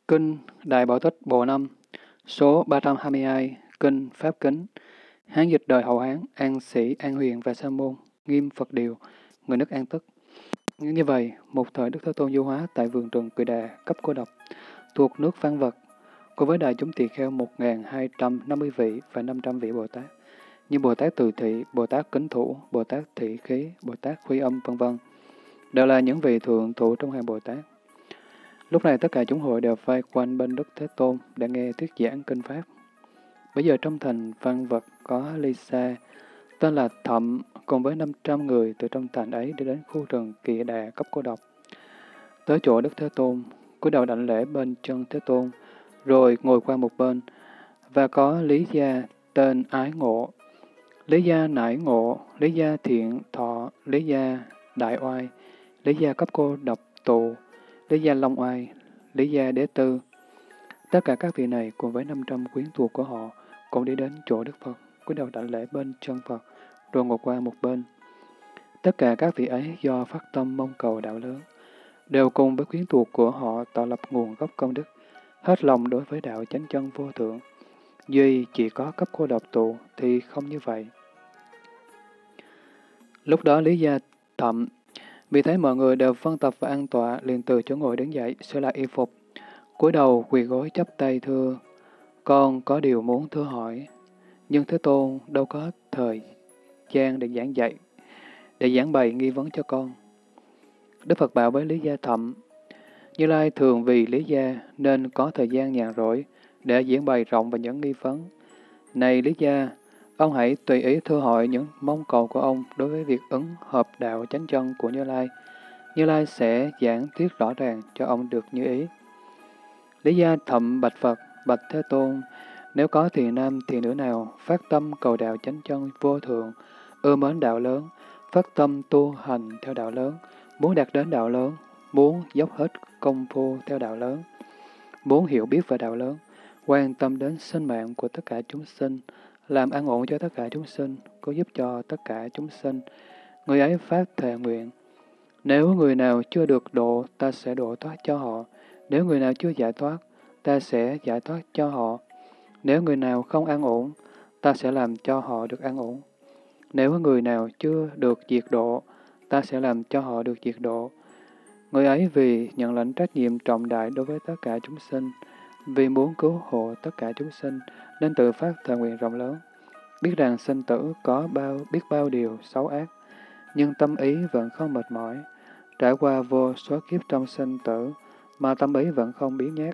Kinh Đại Bảo Tích Bộ 5, số 322, Kinh Pháp Kính, Hán dịch đời Hậu Hán, An Sĩ, An Huyền và Sa môn, Nghiêm Phật Điều, người nước An Tức. Như vậy, một thời Đức Thế Tôn du hóa tại vườn rừng Cự Đà, cấp Cô Độc, thuộc nước Phan Vật, cùng với đại chúng tỳ kheo 1250 vị và 500 vị Bồ Tát, như Bồ Tát Từ Thị, Bồ Tát Kính Thủ, Bồ Tát Thị Khí, Bồ Tát Huy Âm, vân vân, đều là những vị thượng thủ trong hàng Bồ Tát. Lúc này tất cả chúng hội đều vây quanh bên Đức Thế Tôn để nghe thuyết giảng kinh Pháp. Bây giờ trong thành Phan Vật có Lisa, tên là Thậm, cùng với 500 người từ trong thành ấy đi đến khu rừng Kỳ Đà, cấp Cô Độc. Tới chỗ Đức Thế Tôn, cúi đầu đảnh lễ bên chân Thế Tôn, rồi ngồi qua một bên, và có Lý Gia tên Ái Ngộ, Lý Gia Nải Ngộ, Lý Gia Thiện Thọ, Lý Gia Đại Oai, Lý Gia cấp Cô Độc Tù, Lý Gia Long Oai, Lý Gia Đế Tư. Tất cả các vị này cùng với 500 quyến thuộc của họ cũng đi đến chỗ Đức Phật, cúi đầu đảnh lễ bên chân Phật, rồi ngồi qua một bên. Tất cả các vị ấy do phát tâm mong cầu đạo lớn, đều cùng với quyến thuộc của họ tạo lập nguồn gốc công đức, hết lòng đối với đạo chánh chân vô thượng. Duy chỉ có cấp Cô Độc Tụ thì không như vậy. Lúc đó Lý Gia Thậm vì thấy mọi người đều phân tập và an tọa, liền từ chỗ ngồi đứng dậy, sửa lại y phục, cúi đầu quỳ gối chắp tay thưa: con có điều muốn thưa hỏi, nhưng Thế Tôn đâu có thời gian để giảng dạy, để giảng bày nghi vấn cho con. Đức Phật bảo với Lý Gia Thậm: Như Lai thường vì Lý Gia nên có thời gian nhàn rỗi để giảng bày rộng và những nghi vấn. Này Lý Gia, ông hãy tùy ý thưa hỏi những mong cầu của ông đối với việc ứng hợp đạo chánh chân của Như Lai. Như Lai sẽ giảng thuyết rõ ràng cho ông được như ý. Lý Gia Thậm bạch Phật: Bạch Thế Tôn, nếu có thiền nam thiền nữ nào phát tâm cầu đạo chánh chân vô thượng, ưa mến đạo lớn, phát tâm tu hành theo đạo lớn, muốn đạt đến đạo lớn, muốn dốc hết công phu theo đạo lớn, muốn hiểu biết về đạo lớn, quan tâm đến sinh mạng của tất cả chúng sinh, làm an ổn cho tất cả chúng sinh, có giúp cho tất cả chúng sinh, người ấy phát thệ nguyện: Nếu người nào chưa được độ, ta sẽ độ thoát cho họ. Nếu người nào chưa giải thoát, ta sẽ giải thoát cho họ. Nếu người nào không an ổn, ta sẽ làm cho họ được an ổn. Nếu người nào chưa được diệt độ, ta sẽ làm cho họ được diệt độ. Người ấy vì nhận lãnh trách nhiệm trọng đại đối với tất cả chúng sinh, vì muốn cứu hộ tất cả chúng sinh, nên tự phát thệ nguyện rộng lớn. Biết rằng sinh tử có biết bao điều xấu ác, nhưng tâm ý vẫn không mệt mỏi. Trải qua vô số kiếp trong sinh tử, mà tâm ý vẫn không biến nhát.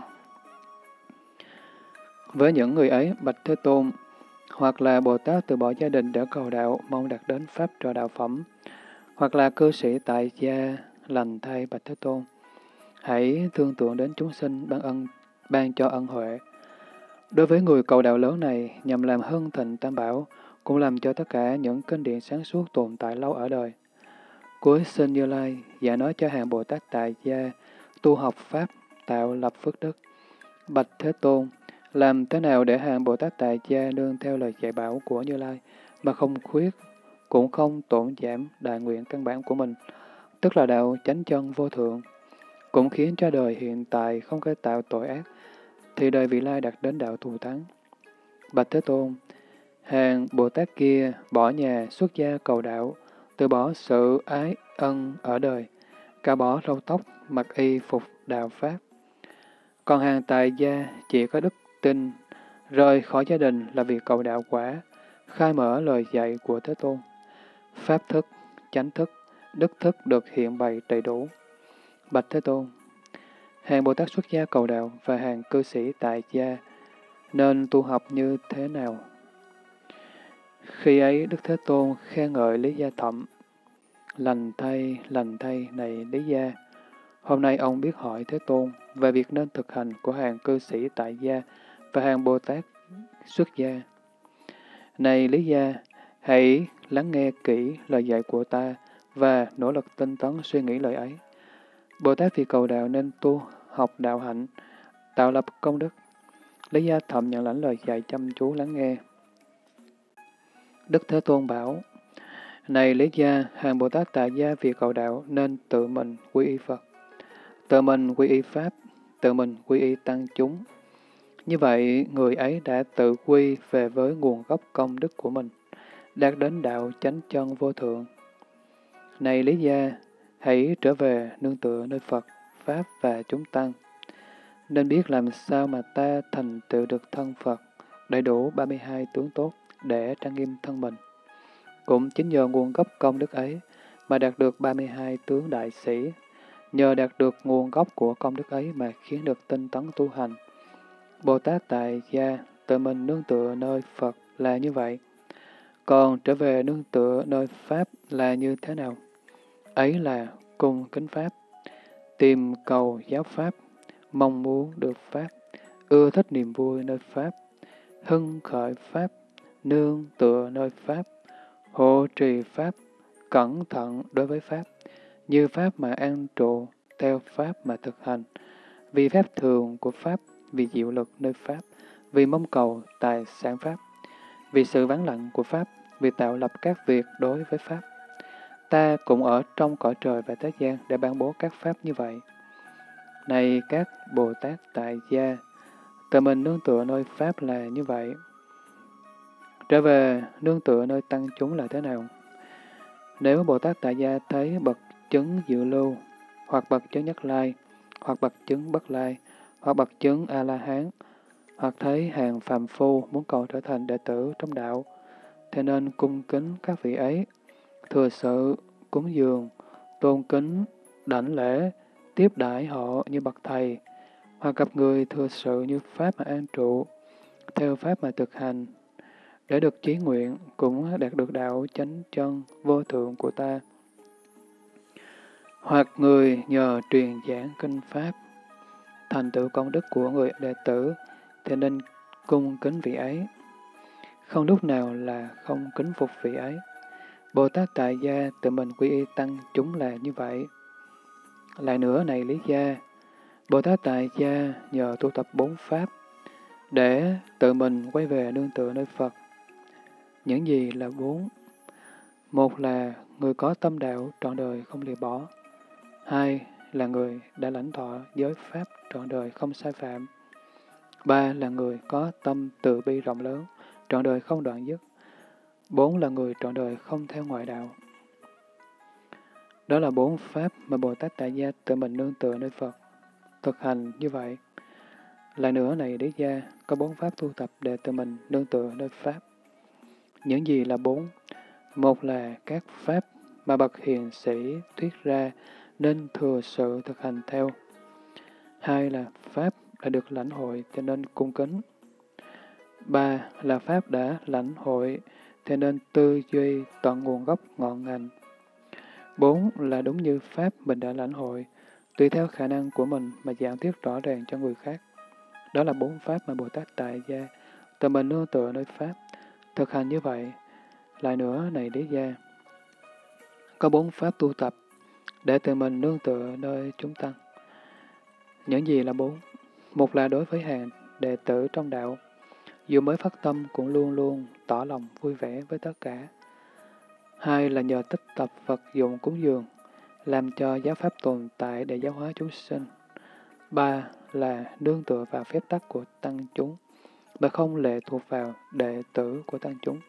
Với những người ấy, bạch Thế Tôn, hoặc là Bồ Tát từ bỏ gia đình để cầu đạo, mong đạt đến Pháp trò đạo phẩm, hoặc là cư sĩ tại gia lành thay bạch Thế Tôn. Hãy thương tưởng đến chúng sinh, ban cho ân huệ. Đối với người cầu đạo lớn này, nhằm làm hưng thịnh Tam Bảo, cũng làm cho tất cả những kinh điển sáng suốt tồn tại lâu ở đời. Cuối sinh Như Lai, dạy nói cho hàng Bồ Tát tại gia, tu học Pháp, tạo lập phước đức. Bạch Thế Tôn, làm thế nào để hàng Bồ Tát tại gia nương theo lời dạy bảo của Như Lai, mà không khuyết, cũng không tổn giảm đại nguyện căn bản của mình, tức là đạo chánh chân vô thượng, cũng khiến cho đời hiện tại không có tạo tội ác, thì đời vị lai đạt đến đạo thù thắng. Bạch Thế Tôn, hàng Bồ Tát kia bỏ nhà xuất gia cầu đạo, từ bỏ sự ái ân ở đời, cả bỏ râu tóc, mặc y phục đạo Pháp. Còn hàng tại gia chỉ có đức tin, rời khỏi gia đình là việc cầu đạo quả, khai mở lời dạy của Thế Tôn. Pháp thức, chánh thức, đức thức được hiện bày đầy đủ. Bạch Thế Tôn, hàng Bồ Tát xuất gia cầu đạo và hàng cư sĩ tại gia nên tu học như thế nào? Khi ấy Đức Thế Tôn khen ngợi Lý Gia Thậm: lành thay này Lý Gia, hôm nay ông biết hỏi Thế Tôn về việc nên thực hành của hàng cư sĩ tại gia và hàng Bồ Tát xuất gia. Này Lý Gia, hãy lắng nghe kỹ lời dạy của ta và nỗ lực tinh tấn suy nghĩ lời ấy. Bồ Tát vì cầu đạo nên tu học đạo hạnh, tạo lập công đức. Lý Gia Thậm nhận lãnh lời dạy chăm chú lắng nghe. Đức Thế Tôn bảo: Này Lý Gia, hàng Bồ Tát tại gia vì cầu đạo nên tự mình quy y Phật, tự mình quy y Pháp, tự mình quy y tăng chúng. Như vậy, người ấy đã tự quy về với nguồn gốc công đức của mình, đạt đến đạo chánh chân vô thượng. Này Lý Gia, hãy trở về nương tựa nơi Phật, Pháp và chúng tăng. Nên biết làm sao mà ta thành tựu được thân Phật, đầy đủ 32 tướng tốt để trang nghiêm thân mình. Cũng chính nhờ nguồn gốc công đức ấy mà đạt được 32 tướng đại sĩ, nhờ đạt được nguồn gốc của công đức ấy mà khiến được tinh tấn tu hành. Bồ Tát Tại Gia tự mình nương tựa nơi Phật là như vậy. Còn trở về nương tựa nơi Pháp là như thế nào? Ấy là cung kính Pháp, tìm cầu giáo Pháp, mong muốn được Pháp, ưa thích niềm vui nơi Pháp, hưng khởi Pháp, nương tựa nơi Pháp, hộ trì Pháp, cẩn thận đối với Pháp, như Pháp mà an trụ, theo Pháp mà thực hành, vì Pháp thường của Pháp, vì diệu lực nơi Pháp, vì mong cầu tài sản Pháp, vì sự vắng lặng của Pháp, vì tạo lập các việc đối với Pháp. Ta cũng ở trong cõi trời và thế gian để ban bố các Pháp như vậy. Này các Bồ Tát Tại Gia, tự mình nương tựa nơi Pháp là như vậy. Trở về nương tựa nơi tăng chúng là thế nào? Nếu Bồ Tát Tại Gia thấy bậc chứng dự lưu, hoặc bậc chứng nhất lai, hoặc bậc chứng bất lai, hoặc bậc chứng A-la-hán, hoặc thấy hàng phàm phu muốn cầu trở thành đệ tử trong đạo, thế nên cung kính các vị ấy, thừa sự, cúng dường, tôn kính, đảnh lễ, tiếp đãi họ như bậc thầy, hoặc gặp người thừa sự như Pháp mà an trụ, theo Pháp mà thực hành, để được chí nguyện, cũng đạt được đạo chánh chân vô thượng của ta. Hoặc người nhờ truyền giảng kinh Pháp, thành tựu công đức của người đệ tử, thì nên cung kính vị ấy. Không lúc nào là không kính phục vị ấy. Bồ Tát Tại Gia tự mình quy y tăng chúng là như vậy. Lại nữa này Lý Gia, Bồ Tát Tại Gia nhờ tu tập 4 Pháp, để tự mình quay về nương tựa nơi Phật. Những gì là 4? Một là người có tâm đạo trọn đời không lìa bỏ. Hai là người đã lãnh thọ giới Pháp trọn đời không sai phạm. Ba là người có tâm từ bi rộng lớn, trọn đời không đoạn dứt. 4 là người trọn đời không theo ngoại đạo. Đó là 4 Pháp mà Bồ Tát Tại Gia tự mình nương tựa nơi Phật, thực hành như vậy. Lại nữa này Đế Gia, có 4 Pháp tu tập để tự mình nương tựa nơi Pháp. Những gì là 4? Một là các Pháp mà bậc hiền sĩ thuyết ra nên thừa sự thực hành theo. Hai là Pháp đã được lãnh hội cho nên cung kính. Ba là Pháp đã lãnh hội cho nên tư duy tận nguồn gốc ngọn ngành. 4 là đúng như Pháp mình đã lãnh hội, tùy theo khả năng của mình mà giảng thuyết rõ ràng cho người khác. Đó là 4 Pháp mà Bồ Tát Tại Gia tự mình nương tựa nơi Pháp, thực hành như vậy. Lại nữa này Đế Gia, có 4 Pháp tu tập để tự mình nương tựa nơi chúng tăng. Những gì là 4? Một là đối với hàng đệ tử trong đạo, dù mới phát tâm cũng luôn luôn tỏ lòng vui vẻ với tất cả. Hai là nhờ tích tập vật dụng cúng dường, làm cho giáo pháp tồn tại để giáo hóa chúng sinh. Ba là nương tựa vào phép tắc của tăng chúng, mà không lệ thuộc vào đệ tử của tăng chúng.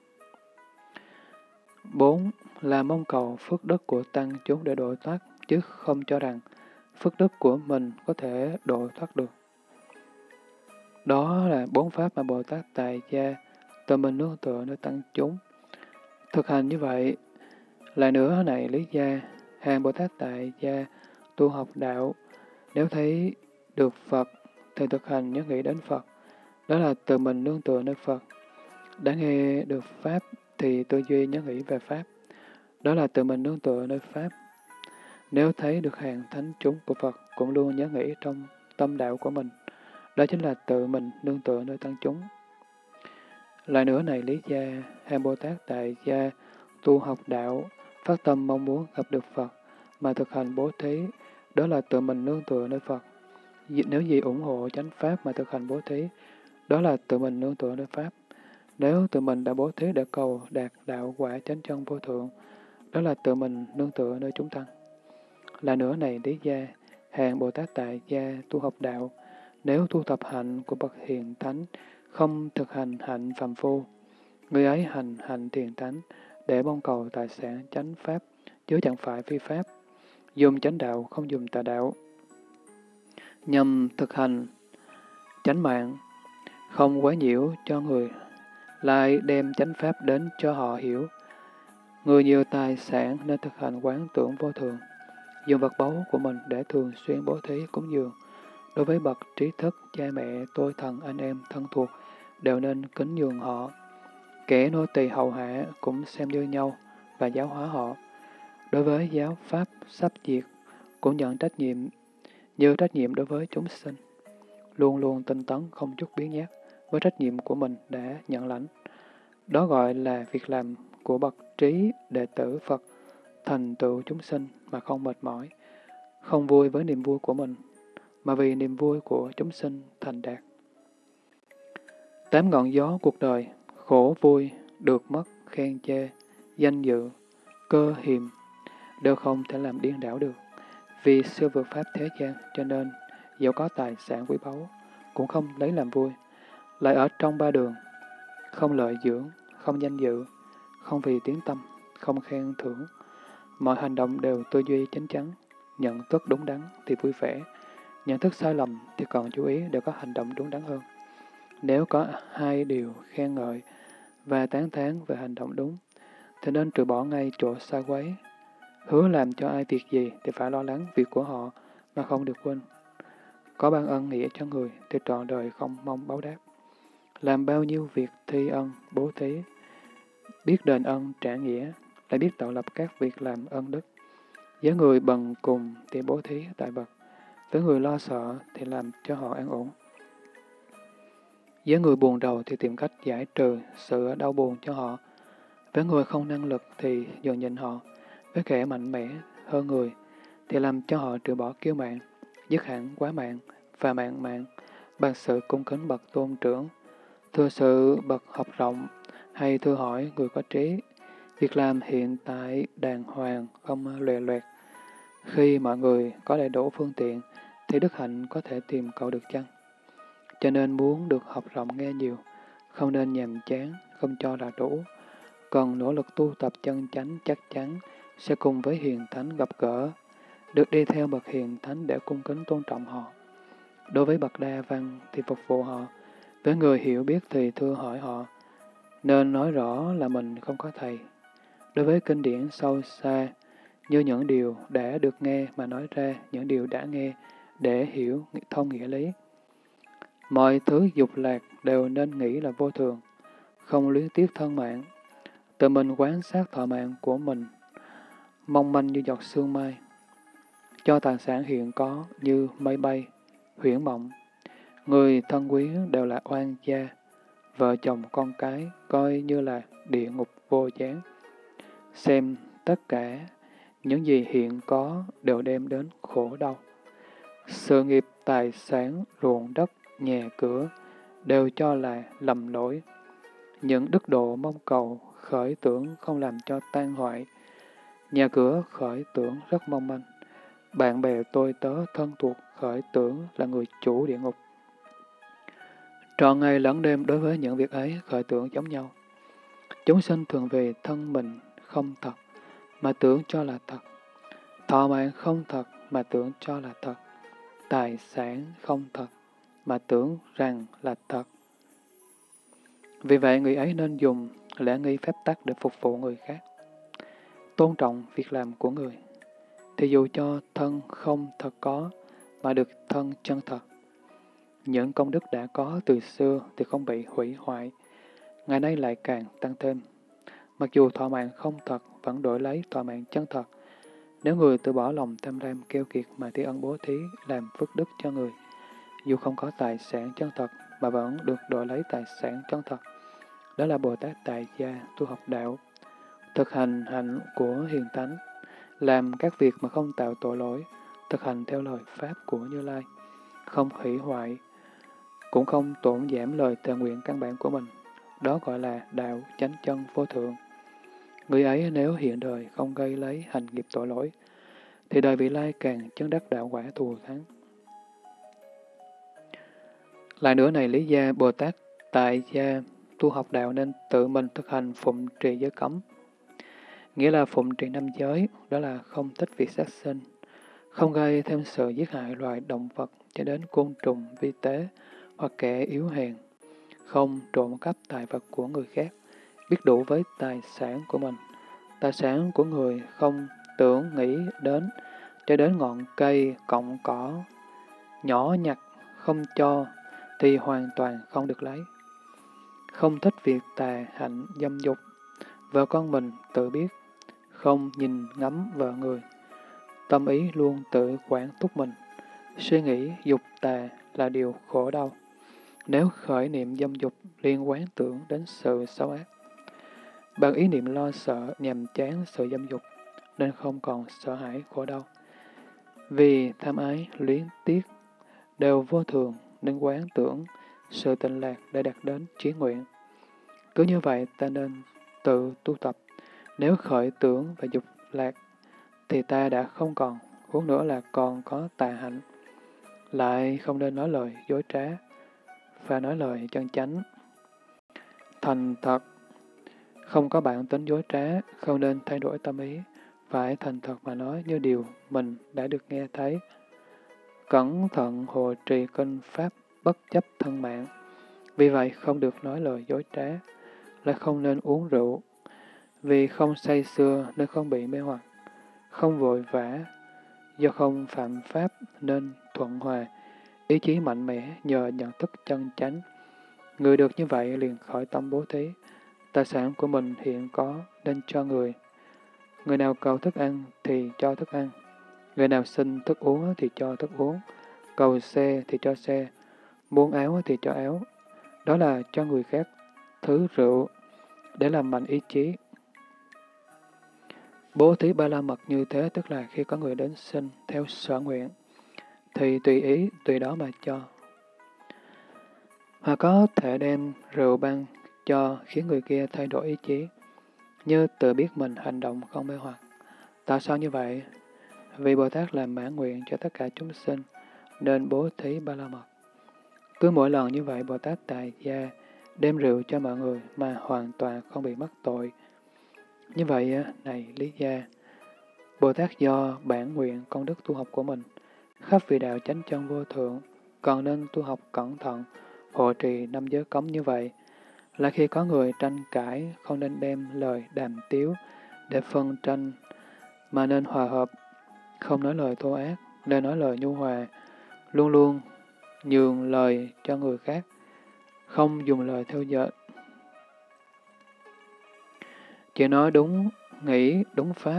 4 là mong cầu phước đức của tăng chúng để độ thoát, chứ không cho rằng phước đức của mình có thể độ thoát được. Đó là 4 Pháp mà Bồ Tát Tại Gia tự mình nương tựa nơi tăng chúng. Thực hành như vậy. Lại nữa này Lý Gia, hàng Bồ Tát Tại Gia tu học đạo, nếu thấy được Phật thì thực hành nhớ nghĩ đến Phật. Đó là tự mình nương tựa nơi Phật. Đã nghe được Pháp thì tư duy nhớ nghĩ về Pháp. Đó là tự mình nương tựa nơi Pháp. Nếu thấy được hàng thánh chúng của Phật cũng luôn nhớ nghĩ trong tâm đạo của mình. Đó chính là tự mình nương tựa nơi tăng chúng. Lại nữa này Lý Gia, hàng Bồ Tát Tại Gia tu học đạo, phát tâm mong muốn gặp được Phật mà thực hành bố thí, đó là tự mình nương tựa nơi Phật. Nếu gì ủng hộ chánh Pháp mà thực hành bố thí, đó là tự mình nương tựa nơi Pháp. Nếu tự mình đã bố thí để cầu đạt đạo quả chánh chân vô thượng, đó là tự mình nương tựa nơi chúng tăng. Là nữa này Đế Gia, hàng Bồ Tát Tại Gia tu học đạo, Nếu tu tập hạnh của bậc hiền thánh, không thực hành hạnh phàm phu, người ấy hành hạnh thiền thánh để mong cầu tài sản chánh pháp, chứ chẳng phải phi pháp, dùng chánh đạo không dùng tà đạo, nhằm thực hành chánh mạng, không quấy nhiễu cho người, lại đem chánh pháp đến cho họ hiểu. Người nhiều tài sản nên thực hành quán tưởng vô thường, dùng vật báu của mình để thường xuyên bố thí cúng dường. Đối với bậc trí thức, cha mẹ, tôi thần, anh em, thân thuộc, đều nên kính nhường họ. Kẻ nô tỳ hầu hạ cũng xem như nhau và giáo hóa họ. Đối với giáo pháp sắp diệt, cũng nhận trách nhiệm như trách nhiệm đối với chúng sinh. Luôn luôn tinh tấn không chút biến nhát với trách nhiệm của mình đã nhận lãnh. Đó gọi là việc làm của bậc trí đệ tử Phật, thành tựu chúng sinh mà không mệt mỏi, không vui với niềm vui của mình, mà vì niềm vui của chúng sinh thành đạt. 8 ngọn gió cuộc đời, khổ vui, được mất, khen chê, danh dự, cơ hiềm, đều không thể làm điên đảo được. Vì siêu vượt pháp thế gian, cho nên dẫu có tài sản quý báu, cũng không lấy làm vui. Lại ở trong ba đường, không lợi dưỡng, không danh dự, không vì tiếng tâm, không khen thưởng. Mọi hành động đều tư duy chính chắn, nhận thức đúng đắn thì vui vẻ, nhận thức sai lầm thì còn chú ý để có hành động đúng đắn hơn. Nếu có hai điều khen ngợi và tán thán về hành động đúng, thì nên trừ bỏ ngay chỗ sai quấy. Hứa làm cho ai việc gì thì phải lo lắng việc của họ mà không được quên. Có ban ân nghĩa cho người thì trọn đời không mong báo đáp. Làm bao nhiêu việc thi ân, bố thí, biết đền ân trả nghĩa, lại biết tạo lập các việc làm ân đức. Với người bần cùng thì bố thí tại vật, với người lo sợ thì làm cho họ an ổn. Với người buồn rầu thì tìm cách giải trừ sự đau buồn cho họ. Với người không năng lực thì nhường nhịn họ. Với kẻ mạnh mẽ hơn người thì làm cho họ trừ bỏ kiêu mạn, dứt hẳn quá mạn và mạn mạn, bằng sự cung kính bậc tôn trưởng, thưa sự bậc học rộng, hay thưa hỏi người có trí. Việc làm hiện tại đàng hoàng, không lòe loẹt. Khi mọi người có đầy đủ phương tiện, thì đức hạnh có thể tìm cầu được chăng? Cho nên muốn được học rộng nghe nhiều, không nên nhàm chán, không cho là đủ. Còn nỗ lực tu tập chân chánh chắc chắn, sẽ cùng với hiền thánh gặp gỡ, được đi theo bậc hiền thánh để cung kính tôn trọng họ. Đối với bậc đa văn thì phục vụ họ, với người hiểu biết thì thưa hỏi họ, nên nói rõ là mình không có thầy. Đối với kinh điển sâu xa, như những điều đã được nghe mà nói ra những điều đã nghe để hiểu thông nghĩa lý. Mọi thứ dục lạc đều nên nghĩ là vô thường, không luyến tiếc thân mạng. Tự mình quán sát thọ mạng của mình, mong manh như giọt sương mai. Cho tài sản hiện có như mây bay, huyễn mộng. Người thân quý đều là oan gia, vợ chồng con cái coi như là địa ngục vô gián. Xem tất cả những gì hiện có đều đem đến khổ đau. Sự nghiệp, tài sản, ruộng đất, nhà cửa đều cho là lầm lỗi. Những đức độ mong cầu, khởi tưởng không làm cho tan hoại. Nhà cửa khởi tưởng rất mong manh. Bạn bè tôi tớ thân thuộc khởi tưởng là người chủ địa ngục. Trọn ngày lẫn đêm đối với những việc ấy khởi tưởng giống nhau. Chúng sinh thường về thân mình không thật, mà tưởng cho là thật. Thọ mạng không thật, mà tưởng cho là thật. Tài sản không thật, mà tưởng rằng là thật. Vì vậy, người ấy nên dùng lễ nghi phép tắc để phục vụ người khác. Tôn trọng việc làm của người. Thì dù cho thân không thật có, mà được thân chân thật. Những công đức đã có từ xưa thì không bị hủy hoại, ngày nay lại càng tăng thêm. Mặc dù thọ mạng không thật, vẫn đổi lấy thọ mạng chân thật. Nếu người từ bỏ lòng tham lam keo kiệt mà thi ân bố thí làm phước đức cho người, dù không có tài sản chân thật mà vẫn được đổi lấy tài sản chân thật. Đó là Bồ Tát tại gia tu học đạo, thực hành hạnh của hiền thánh, làm các việc mà không tạo tội lỗi, thực hành theo lời Pháp của Như Lai, không hủy hoại, cũng không tổn giảm lời thề nguyện căn bản của mình. Đó gọi là đạo chánh chân vô thượng. Người ấy nếu hiện đời không gây lấy hành nghiệp tội lỗi, thì đời vị lai càng chứng đắc đạo quả thù thắng. Lại nữa này Lý Gia, Bồ Tát tại gia tu học đạo nên tự mình thực hành phụng trì giới cấm. Nghĩa là phụng trì năm giới, đó là không thích việc sát sinh, không gây thêm sự giết hại loài động vật cho đến côn trùng, vi tế hoặc kẻ yếu hèn, không trộm cắp tài vật của người khác, biết đủ với tài sản của mình. Tài sản của người không tưởng nghĩ đến, cho đến ngọn cây, cọng cỏ, nhỏ nhặt, không cho, thì hoàn toàn không được lấy. Không thích việc tà hạnh dâm dục, vợ con mình tự biết, không nhìn ngắm vợ người. Tâm ý luôn tự quản túc mình, suy nghĩ dục tà là điều khổ đau. Nếu khởi niệm dâm dục liên quán tưởng đến sự xấu ác, bằng ý niệm lo sợ nhàm chán sự dâm dục, nên không còn sợ hãi khổ đau. Vì tham ái, luyến tiếc đều vô thường nên quán tưởng sự tịnh lạc để đạt đến chí nguyện. Cứ như vậy ta nên tự tu tập. Nếu khởi tưởng và dục lạc thì ta đã không còn, huống nữa là còn có tà hạnh. Lại không nên nói lời dối trá, và nói lời chân chánh. Thành thật, không có bản tính dối trá, không nên thay đổi tâm ý, phải thành thật mà nói như điều mình đã được nghe thấy. Cẩn thận hộ trì kinh pháp bất chấp thân mạng. Vì vậy không được nói lời dối trá, lại không nên uống rượu. Vì không say sưa nên không bị mê hoặc, không vội vã, do không phạm pháp nên thuận hòa, ý chí mạnh mẽ nhờ nhận thức chân chánh. Người được như vậy liền khỏi tâm bố thí, tài sản của mình hiện có nên cho người. Người nào cầu thức ăn thì cho thức ăn, người nào xin thức uống thì cho thức uống, cầu xe thì cho xe, muốn áo thì cho áo. Đó là cho người khác thứ rượu để làm mạnh ý chí. Bố thí ba la mật như thế tức là khi có người đến xin theo sở nguyện, thì tùy ý, tùy đó mà cho. Hoặc có thể đem rượu băng cho khiến người kia thay đổi ý chí, như tự biết mình hành động không mê hoặc. Tại sao như vậy? Vì Bồ Tát làm mãn nguyện cho tất cả chúng sinh, nên bố thí ba la mật. Cứ mỗi lần như vậy, Bồ Tát tại gia đem rượu cho mọi người mà hoàn toàn không bị mắc tội. Như vậy, này Lý Gia, Bồ Tát do bản nguyện công đức tu học của mình, khắp vị đạo chánh chân vô thượng, còn nên tu học cẩn thận, hộ trì năm giới cấm như vậy, là khi có người tranh cãi, không nên đem lời đàm tiếu để phân tranh, mà nên hòa hợp, không nói lời thô ác, nên nói lời nhu hòa, luôn luôn nhường lời cho người khác, không dùng lời theo dệt. Chỉ nói đúng, nghĩ đúng pháp.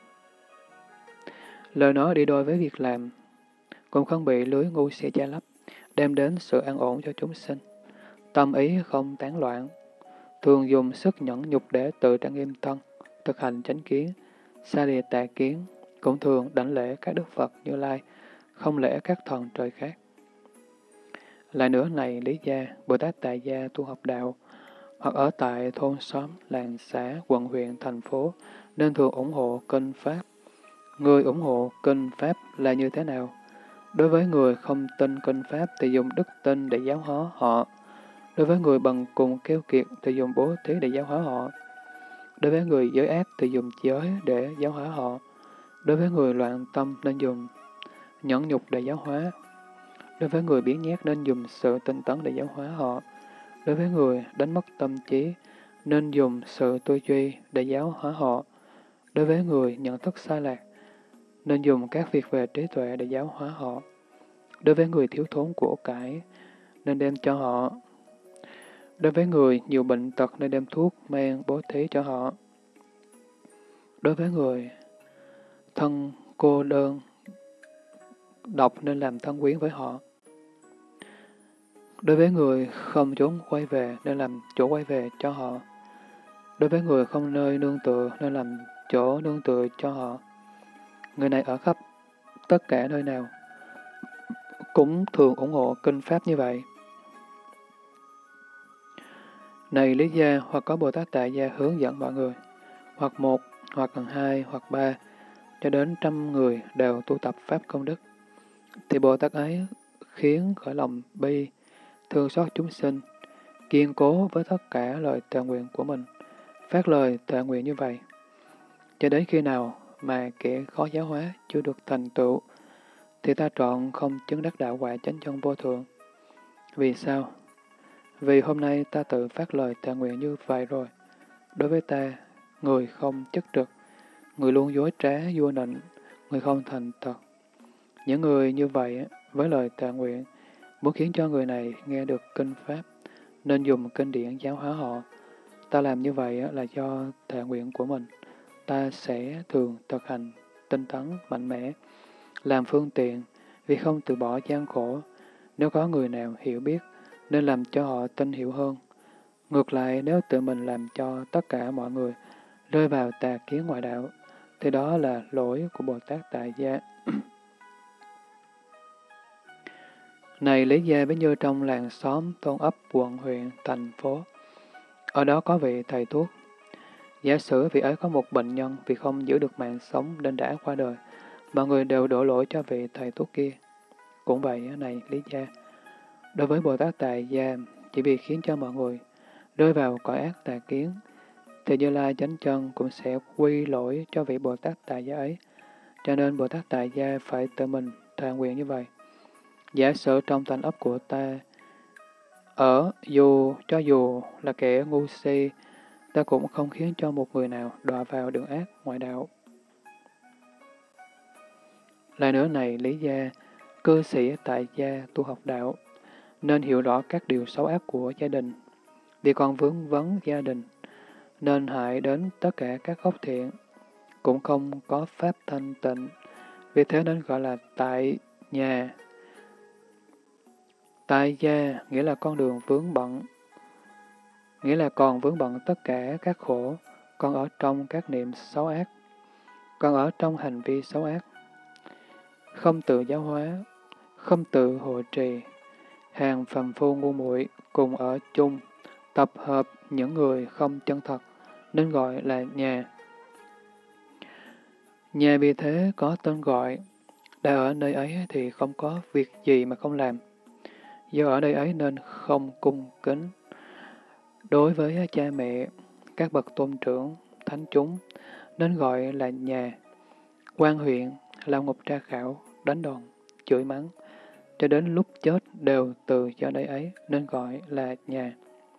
Lời nói đi đôi với việc làm, cũng không bị lưới ngu si che lấp, đem đến sự an ổn cho chúng sinh. Tâm ý không tán loạn, thường dùng sức nhẫn nhục để tự trang nghiêm thân, thực hành chánh kiến, xa lìa tà kiến, cũng thường đảnh lễ các đức Phật Như Lai, không lễ các thần trời khác. Lại nữa này Lý Gia, Bồ Tát tại gia tu học đạo, hoặc ở tại thôn xóm, làng xã, quận huyện, thành phố, nên thường ủng hộ kinh Pháp. Người ủng hộ kinh Pháp là như thế nào? Đối với người không tin kinh Pháp thì dùng đức tin để giáo hóa họ. Đối với người bần cùng keo kiệt thì dùng bố thí để giáo hóa họ. Đối với người giới ác thì dùng giới để giáo hóa họ. Đối với người loạn tâm nên dùng nhẫn nhục để giáo hóa. Đối với người biếng nhác nên dùng sự tinh tấn để giáo hóa họ. Đối với người đánh mất tâm trí nên dùng sự tư duy để giáo hóa họ. Đối với người nhận thức sai lạc nên dùng các việc về trí tuệ để giáo hóa họ. Đối với người thiếu thốn của cải nên đem cho họ. Đối với người nhiều bệnh tật nên đem thuốc men bố thí cho họ. Đối với người thân cô đơn, độc nên làm thân quyến với họ. Đối với người không trốn quay về nên làm chỗ quay về cho họ. Đối với người không nơi nương tựa nên làm chỗ nương tựa cho họ. Người này ở khắp tất cả nơi nào cũng thường ủng hộ kinh Pháp như vậy. Này Lý Gia, hoặc có Bồ Tát tại gia hướng dẫn mọi người, hoặc một, hoặc hai, hoặc ba, cho đến 100 người đều tu tập Pháp công đức, thì Bồ Tát ấy khiến khởi lòng bi, thương xót chúng sinh, kiên cố với tất cả lời thệ nguyện của mình, phát lời thệ nguyện như vậy. Cho đến khi nào mà kẻ khó giáo hóa chưa được thành tựu, thì ta trọn không chứng đắc đạo quả chánh chân vô thượng. Vì sao? Vì hôm nay ta tự phát lời thệ nguyện như vậy rồi. Đối với ta, người không chất trực, người luôn dối trá, vua nịnh, người không thành thật. Những người như vậy, với lời thệ nguyện, muốn khiến cho người này nghe được kinh Pháp, nên dùng kinh điển giáo hóa họ. Ta làm như vậy là do thệ nguyện của mình. Ta sẽ thường thực hành, tinh tấn, mạnh mẽ, làm phương tiện, vì không từ bỏ gian khổ. Nếu có người nào hiểu biết, nên làm cho họ tin hiểu hơn. Ngược lại, nếu tự mình làm cho tất cả mọi người rơi vào tà kiến ngoại đạo, thì đó là lỗi của Bồ Tát Tại Gia. Này Lý Gia, ví như trong làng xóm, thôn ấp, quận, huyện, thành phố, ở đó có vị thầy thuốc. Giả sử vị ấy có một bệnh nhân vì không giữ được mạng sống nên đã qua đời, mọi người đều đổ lỗi cho vị thầy thuốc kia. Cũng vậy, này Lý Gia, đối với Bồ Tát Tại Gia, chỉ vì khiến cho mọi người rơi vào cõi ác tà kiến, thì Như Lai Chánh Chân cũng sẽ quy lỗi cho vị Bồ Tát Tại Gia ấy. Cho nên Bồ Tát Tại Gia phải tự mình thệ nguyện như vậy. Giả sử trong thành ấp của ta, cho dù là kẻ ngu si, ta cũng không khiến cho một người nào đọa vào đường ác ngoại đạo. Lại nữa này Lý Gia, cư sĩ tại gia tu học đạo, nên hiểu rõ các điều xấu ác của gia đình. Vì còn vướng vấn gia đình, nên hại đến tất cả các gốc thiện, cũng không có pháp thanh tịnh. Vì thế nên gọi là tại nhà. Tại gia nghĩa là con đường vướng bận, nghĩa là còn vướng bận tất cả các khổ, còn ở trong các niệm xấu ác, còn ở trong hành vi xấu ác. Không tự giáo hóa, không tự hộ trì, hàng phàm phu ngu muội cùng ở chung, tập hợp những người không chân thật, nên gọi là nhà. Nhà vì thế có tên gọi, đã ở nơi ấy thì không có việc gì mà không làm. Do ở nơi ấy nên không cung kính. Đối với cha mẹ, các bậc tôn trưởng, thánh chúng, nên gọi là nhà. Quan huyện, lao ngục tra khảo, đánh đòn, chửi mắng, cho đến lúc chết đều từ do nơi ấy, nên gọi là nhà.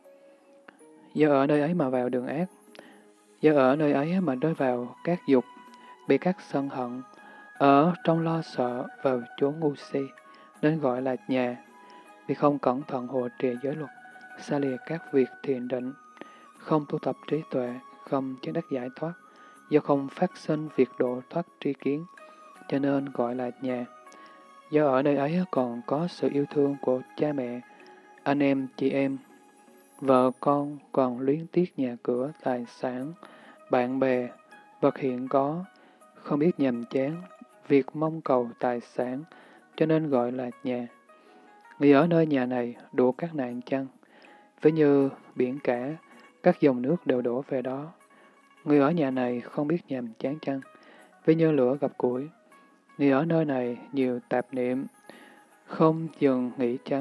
Do ở nơi ấy mà vào đường ác, do ở nơi ấy mà rơi vào các dục, bị các sân hận, ở trong lo sợ vào chốn ngu si, nên gọi là nhà. Vì không cẩn thận hộ trì giới luật, xa lìa các việc thiền định, không tu tập trí tuệ, không chứng đắc giải thoát, do không phát sinh việc độ thoát tri kiến, cho nên gọi là nhà. Do ở nơi ấy còn có sự yêu thương của cha mẹ, anh em, chị em, vợ con còn luyến tiếc nhà cửa, tài sản, bạn bè, vật hiện có, không biết nhàm chán, việc mong cầu tài sản, cho nên gọi là nhà. Người ở nơi nhà này đủ các nạn chăng? Ví như biển cả, các dòng nước đều đổ về đó. Người ở nhà này không biết nhàm chán chăng? Ví như lửa gặp củi. Người ở nơi này nhiều tạp niệm, không dừng nghỉ chăng?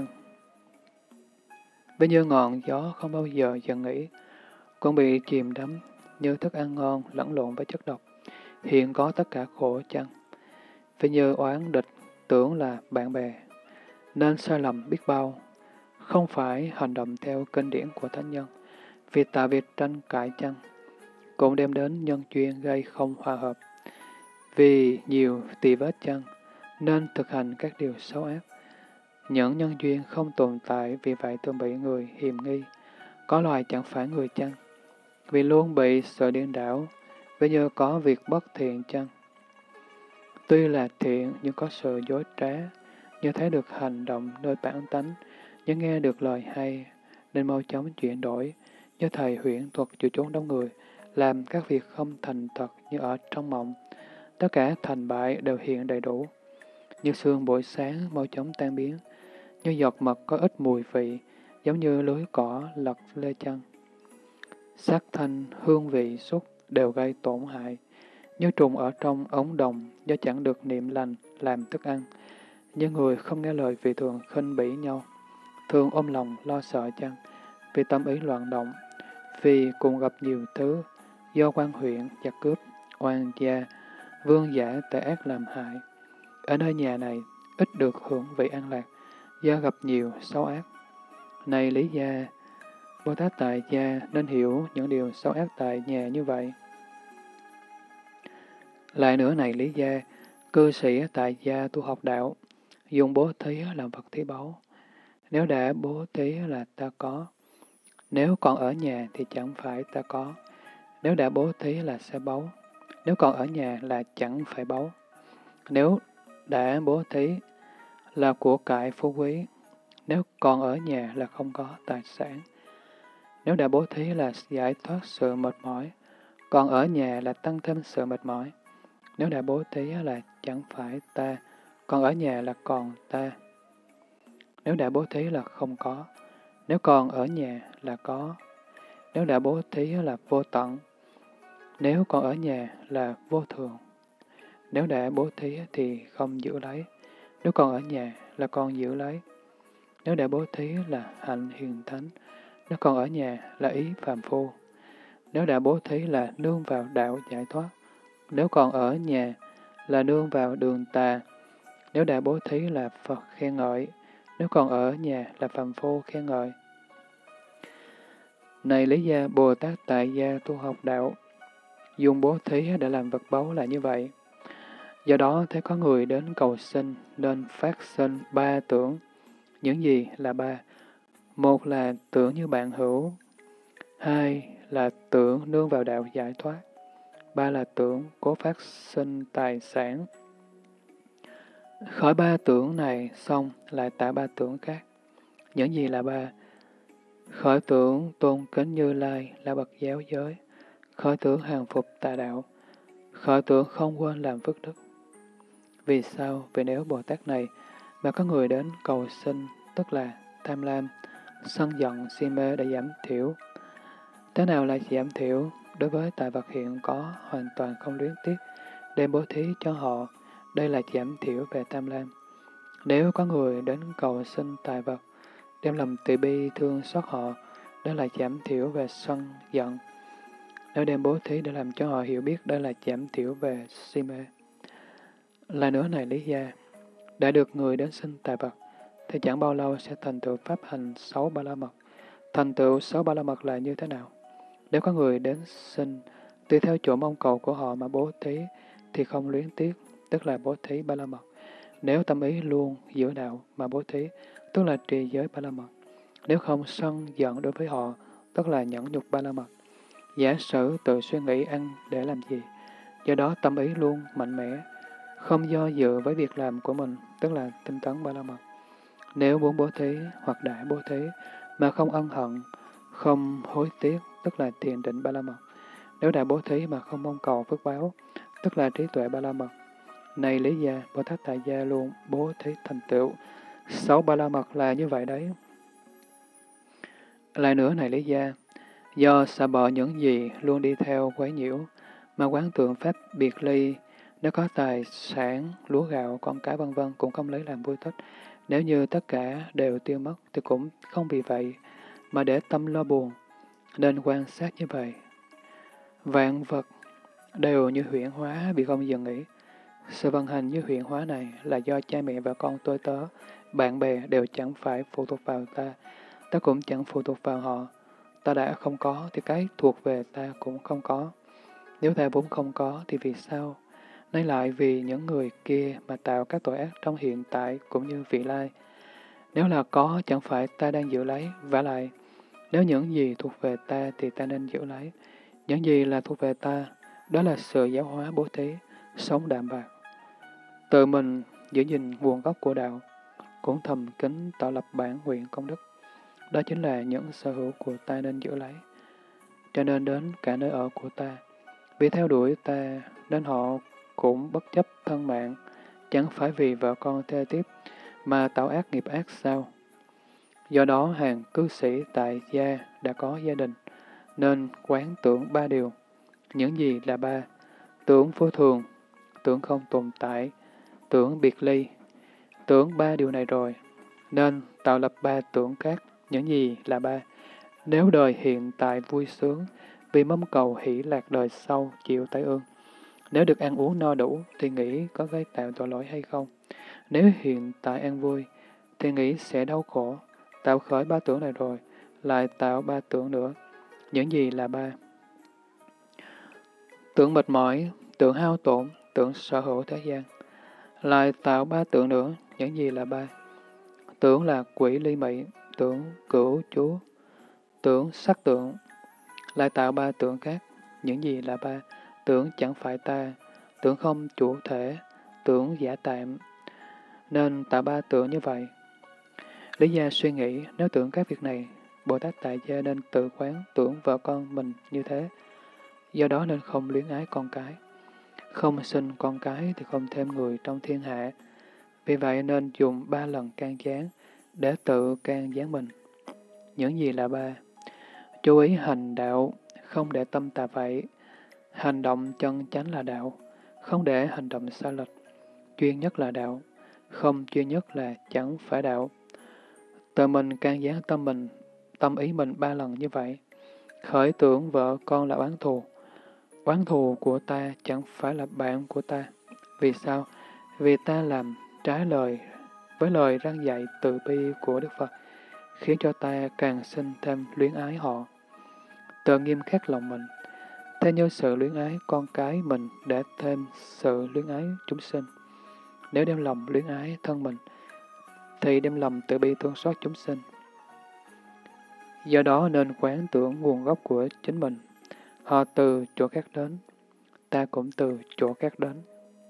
Ví như ngọn gió không bao giờ dừng nghỉ, cũng bị chìm đắm như thức ăn ngon lẫn lộn với chất độc, hiện có tất cả khổ chăng? Ví như oán địch tưởng là bạn bè, nên sai lầm biết bao, không phải hành động theo kinh điển của thánh nhân, vì tạo việc tranh cãi chăng, cũng đem đến nhân duyên gây không hòa hợp, vì nhiều tỳ vết chăng, nên thực hành các điều xấu ác. Những nhân duyên không tồn tại, vì vậy thường bị người hiềm nghi. Có loài chẳng phải người chăng? Vì luôn bị sự điên đảo, ví như có việc bất thiện chăng? Tuy là thiện nhưng có sự dối trá, như thấy được hành động nơi bản tánh, như nghe được lời hay, nên mau chóng chuyển đổi, như thầy huyễn thuật chữa chốn đông người, làm các việc không thành thật như ở trong mộng. Tất cả thành bại đều hiện đầy đủ, như sương buổi sáng mau chóng tan biến, như giọt mật có ít mùi vị, giống như lưới cỏ lật lê chân. Sắc thanh, hương vị, xúc đều gây tổn hại, như trùng ở trong ống đồng do chẳng được niệm lành làm thức ăn, như người không nghe lời vì thường khinh bỉ nhau. thường ôm lòng lo sợ chăng? Vì tâm ý loạn động, vì cùng gặp nhiều thứ, do quan huyện, giặc cướp, oan gia, vương giả tệ ác làm hại. Ở nơi nhà này, ít được hưởng vị an lạc, do gặp nhiều xấu ác. Này Lý Gia, Bồ Tát tại gia nên hiểu những điều xấu ác tại nhà như vậy. Lại nữa này Lý Gia, cư sĩ tại gia tu học đạo, dùng bố thí làm vật thí báu. Nếu đã bố thí là ta có, nếu còn ở nhà thì chẳng phải ta có. Nếu đã bố thí là sẽ báu, nếu còn ở nhà là chẳng phải báu. Nếu đã bố thí là của cải phú quý, nếu còn ở nhà là không có tài sản. Nếu đã bố thí là giải thoát sự mệt mỏi, còn ở nhà là tăng thêm sự mệt mỏi. Nếu đã bố thí là chẳng phải ta, còn ở nhà là còn ta. Nếu đã bố thí là không có, nếu còn ở nhà là có. Nếu đã bố thí là vô tận, nếu còn ở nhà là vô thường. Nếu đã bố thí thì không giữ lấy, nếu còn ở nhà là còn giữ lấy. Nếu đã bố thí là hạnh hiền thánh, nếu còn ở nhà là ý phàm phu. Nếu đã bố thí là nương vào đạo giải thoát, nếu còn ở nhà là nương vào đường tà. Nếu đã bố thí là Phật khen ngợi, nếu còn ở nhà là phàm phu khen ngợi. Này Lý Gia, Bồ Tát tại gia tu học đạo, dùng bố thí để làm vật báu là như vậy. Do đó, thấy có người đến cầu xin nên phát sinh ba tưởng. Những gì là ba? Một là tưởng như bạn hữu, hai là tưởng nương vào đạo giải thoát, ba là tưởng cố phát sinh tài sản. Khỏi ba tưởng này xong lại tạo ba tưởng khác. Những gì là ba? Khởi tưởng tôn kính Như Lai là bậc giáo giới, khởi tưởng hàng phục tà đạo, khởi tưởng không quên làm phước đức. Vì sao? Vì nếu Bồ Tát này mà có người đến cầu xin, tức là tham lam, sân giận, si mê đã giảm thiểu. Thế nào là giảm thiểu? Đối với tài vật hiện có, hoàn toàn không luyến tiếc, đem bố thí cho họ, đây là giảm thiểu về tham lam. Nếu có người đến cầu xin tài vật, đem lòng từ bi thương xót họ, đó là giảm thiểu về sân giận. Nếu đem bố thí để làm cho họ hiểu biết, đó là giảm thiểu về si mê. Lại nữa này Lý Gia, đã được người đến xin tài vật, thì chẳng bao lâu sẽ thành tựu pháp hành 6 ba la mật. Thành tựu 6 ba la mật là như thế nào? Nếu có người đến xin, tùy theo chỗ mong cầu của họ mà bố thí, thì không luyến tiếc, tức là bố thí ba la mật. Nếu tâm ý luôn giữ đạo mà bố thí, tức là trì giới ba la mật. Nếu không sân giận đối với họ, tức là nhẫn nhục ba la mật. Giả sử tự suy nghĩ ăn để làm gì, do đó tâm ý luôn mạnh mẽ, không do dự với việc làm của mình, tức là tinh tấn ba la mật. Nếu muốn bố thí hoặc đã bố thí mà không ân hận, không hối tiếc, tức là thiền định ba la mật. Nếu đã bố thí mà không mong cầu phước báo, tức là trí tuệ ba la mật. Này Lý Gia, Bồ Tát tại gia luôn bố thí thành tựu 6 ba la mật là như vậy đấy. Lại nữa này Lý Gia, do sợ bỏ những gì luôn đi theo quấy nhiễu, mà quán tượng pháp biệt ly, nếu có tài sản, lúa gạo, con cái vân vân cũng không lấy làm vui thích. Nếu như tất cả đều tiêu mất thì cũng không vì vậy mà để tâm lo buồn, nên quan sát như vậy. Vạn vật đều như huyễn hóa bị không dừng nghỉ. Sự vận hành như huyễn hóa này là do cha mẹ và con tôi tớ, bạn bè đều chẳng phải phụ thuộc vào ta, ta cũng chẳng phụ thuộc vào họ. Ta đã không có thì cái thuộc về ta cũng không có. Nếu ta vốn không có thì vì sao? Nay lại vì những người kia mà tạo các tội ác trong hiện tại cũng như vị lai. Nếu là có chẳng phải ta đang giữ lấy, vả lại. Nếu những gì thuộc về ta thì ta nên giữ lấy. Những gì là thuộc về ta, đó là sự giáo hóa bố thí, sống đạm bạc. Tự mình giữ gìn nguồn gốc của đạo, cũng thầm kính tạo lập bản nguyện công đức. Đó chính là những sở hữu của ta nên giữ lấy. Cho nên đến cả nơi ở của ta, vì theo đuổi ta nên họ cũng bất chấp thân mạng, chẳng phải vì vợ con thê tiếp mà tạo ác nghiệp ác sao. Do đó hàng cư sĩ tại gia đã có gia đình, nên quán tưởng ba điều. Những gì là ba? Tưởng vô thường, tưởng không tồn tại, tưởng biệt ly. Tưởng ba điều này rồi, nên tạo lập ba tưởng khác. Những gì là ba? Nếu đời hiện tại vui sướng, vì mong cầu hỷ lạc đời sau chịu tai ương. Nếu được ăn uống no đủ, thì nghĩ có gây tạo tội lỗi hay không? Nếu hiện tại an vui, thì nghĩ sẽ đau khổ. Tạo khởi ba tưởng này rồi, lại tạo ba tưởng nữa. Những gì là ba? Tưởng mệt mỏi, tưởng hao tổn, tưởng sở hữu thế gian. Lại tạo ba tưởng nữa. Những gì là ba? Tưởng là quỷ ly mị, tưởng cửu chú, tưởng sắc tượng. Lại tạo ba tưởng khác. Những gì là ba? Tưởng chẳng phải ta, tưởng không chủ thể, tưởng giả tạm. Nên tạo ba tưởng như vậy. Lý gia suy nghĩ, nếu tưởng các việc này, Bồ Tát Tại Gia nên tự quán tưởng vợ con mình như thế. Do đó nên không luyến ái con cái. Không sinh con cái thì không thêm người trong thiên hạ. Vì vậy nên dùng 3 lần can gián để tự can gián mình. Những gì là ba? Chú ý hành đạo, không để tâm tà vậy. Hành động chân chánh là đạo, không để hành động sai lệch. Chuyên nhất là đạo, không chuyên nhất là chẳng phải đạo. Tự mình can gián tâm ý mình 3 lần như vậy. Khởi tưởng vợ con là oán thù. Oán thù của ta chẳng phải là bạn của ta. Vì sao? Vì ta làm trái lời với lời răn dạy từ bi của Đức Phật, khiến cho ta càng sinh thêm luyến ái họ. Tự nghiêm khắc lòng mình, theo như sự luyến ái con cái mình để thêm sự luyến ái chúng sinh. Nếu đem lòng luyến ái thân mình, thì đem lòng từ bi thương xót chúng sinh. Do đó nên quán tưởng nguồn gốc của chính mình. Họ từ chỗ khác đến, ta cũng từ chỗ khác đến.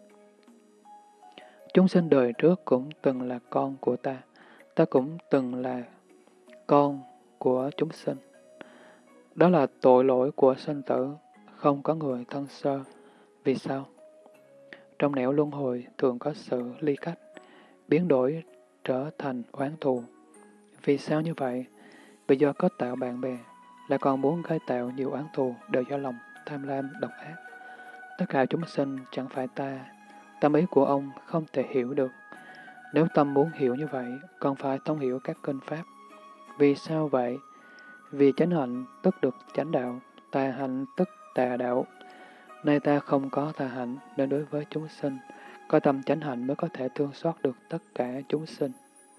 Chúng sinh đời trước cũng từng là con của ta cũng từng là con của chúng sinh. Đó là tội lỗi của sinh tử, không có người thân sơ. Vì sao? Trong nẻo luân hồi thường có sự ly cách, biến đổi trở thành oán thù. Vì sao như vậy? Vì do có tạo bạn bè, lại còn muốn gây tạo nhiều oán thù đều do lòng tham lam độc ác. Tất cả chúng sinh chẳng phải ta, tâm ý của ông không thể hiểu được. Nếu tâm muốn hiểu như vậy, còn phải thông hiểu các kinh pháp. Vì sao vậy? Vì chánh hạnh tức được chánh đạo, tà hạnh tức tà đạo. Nay ta không có tà hạnh, nên đối với chúng sinh, có tâm chánh hạnh mới có thể thương xót được tất cả chúng sinh.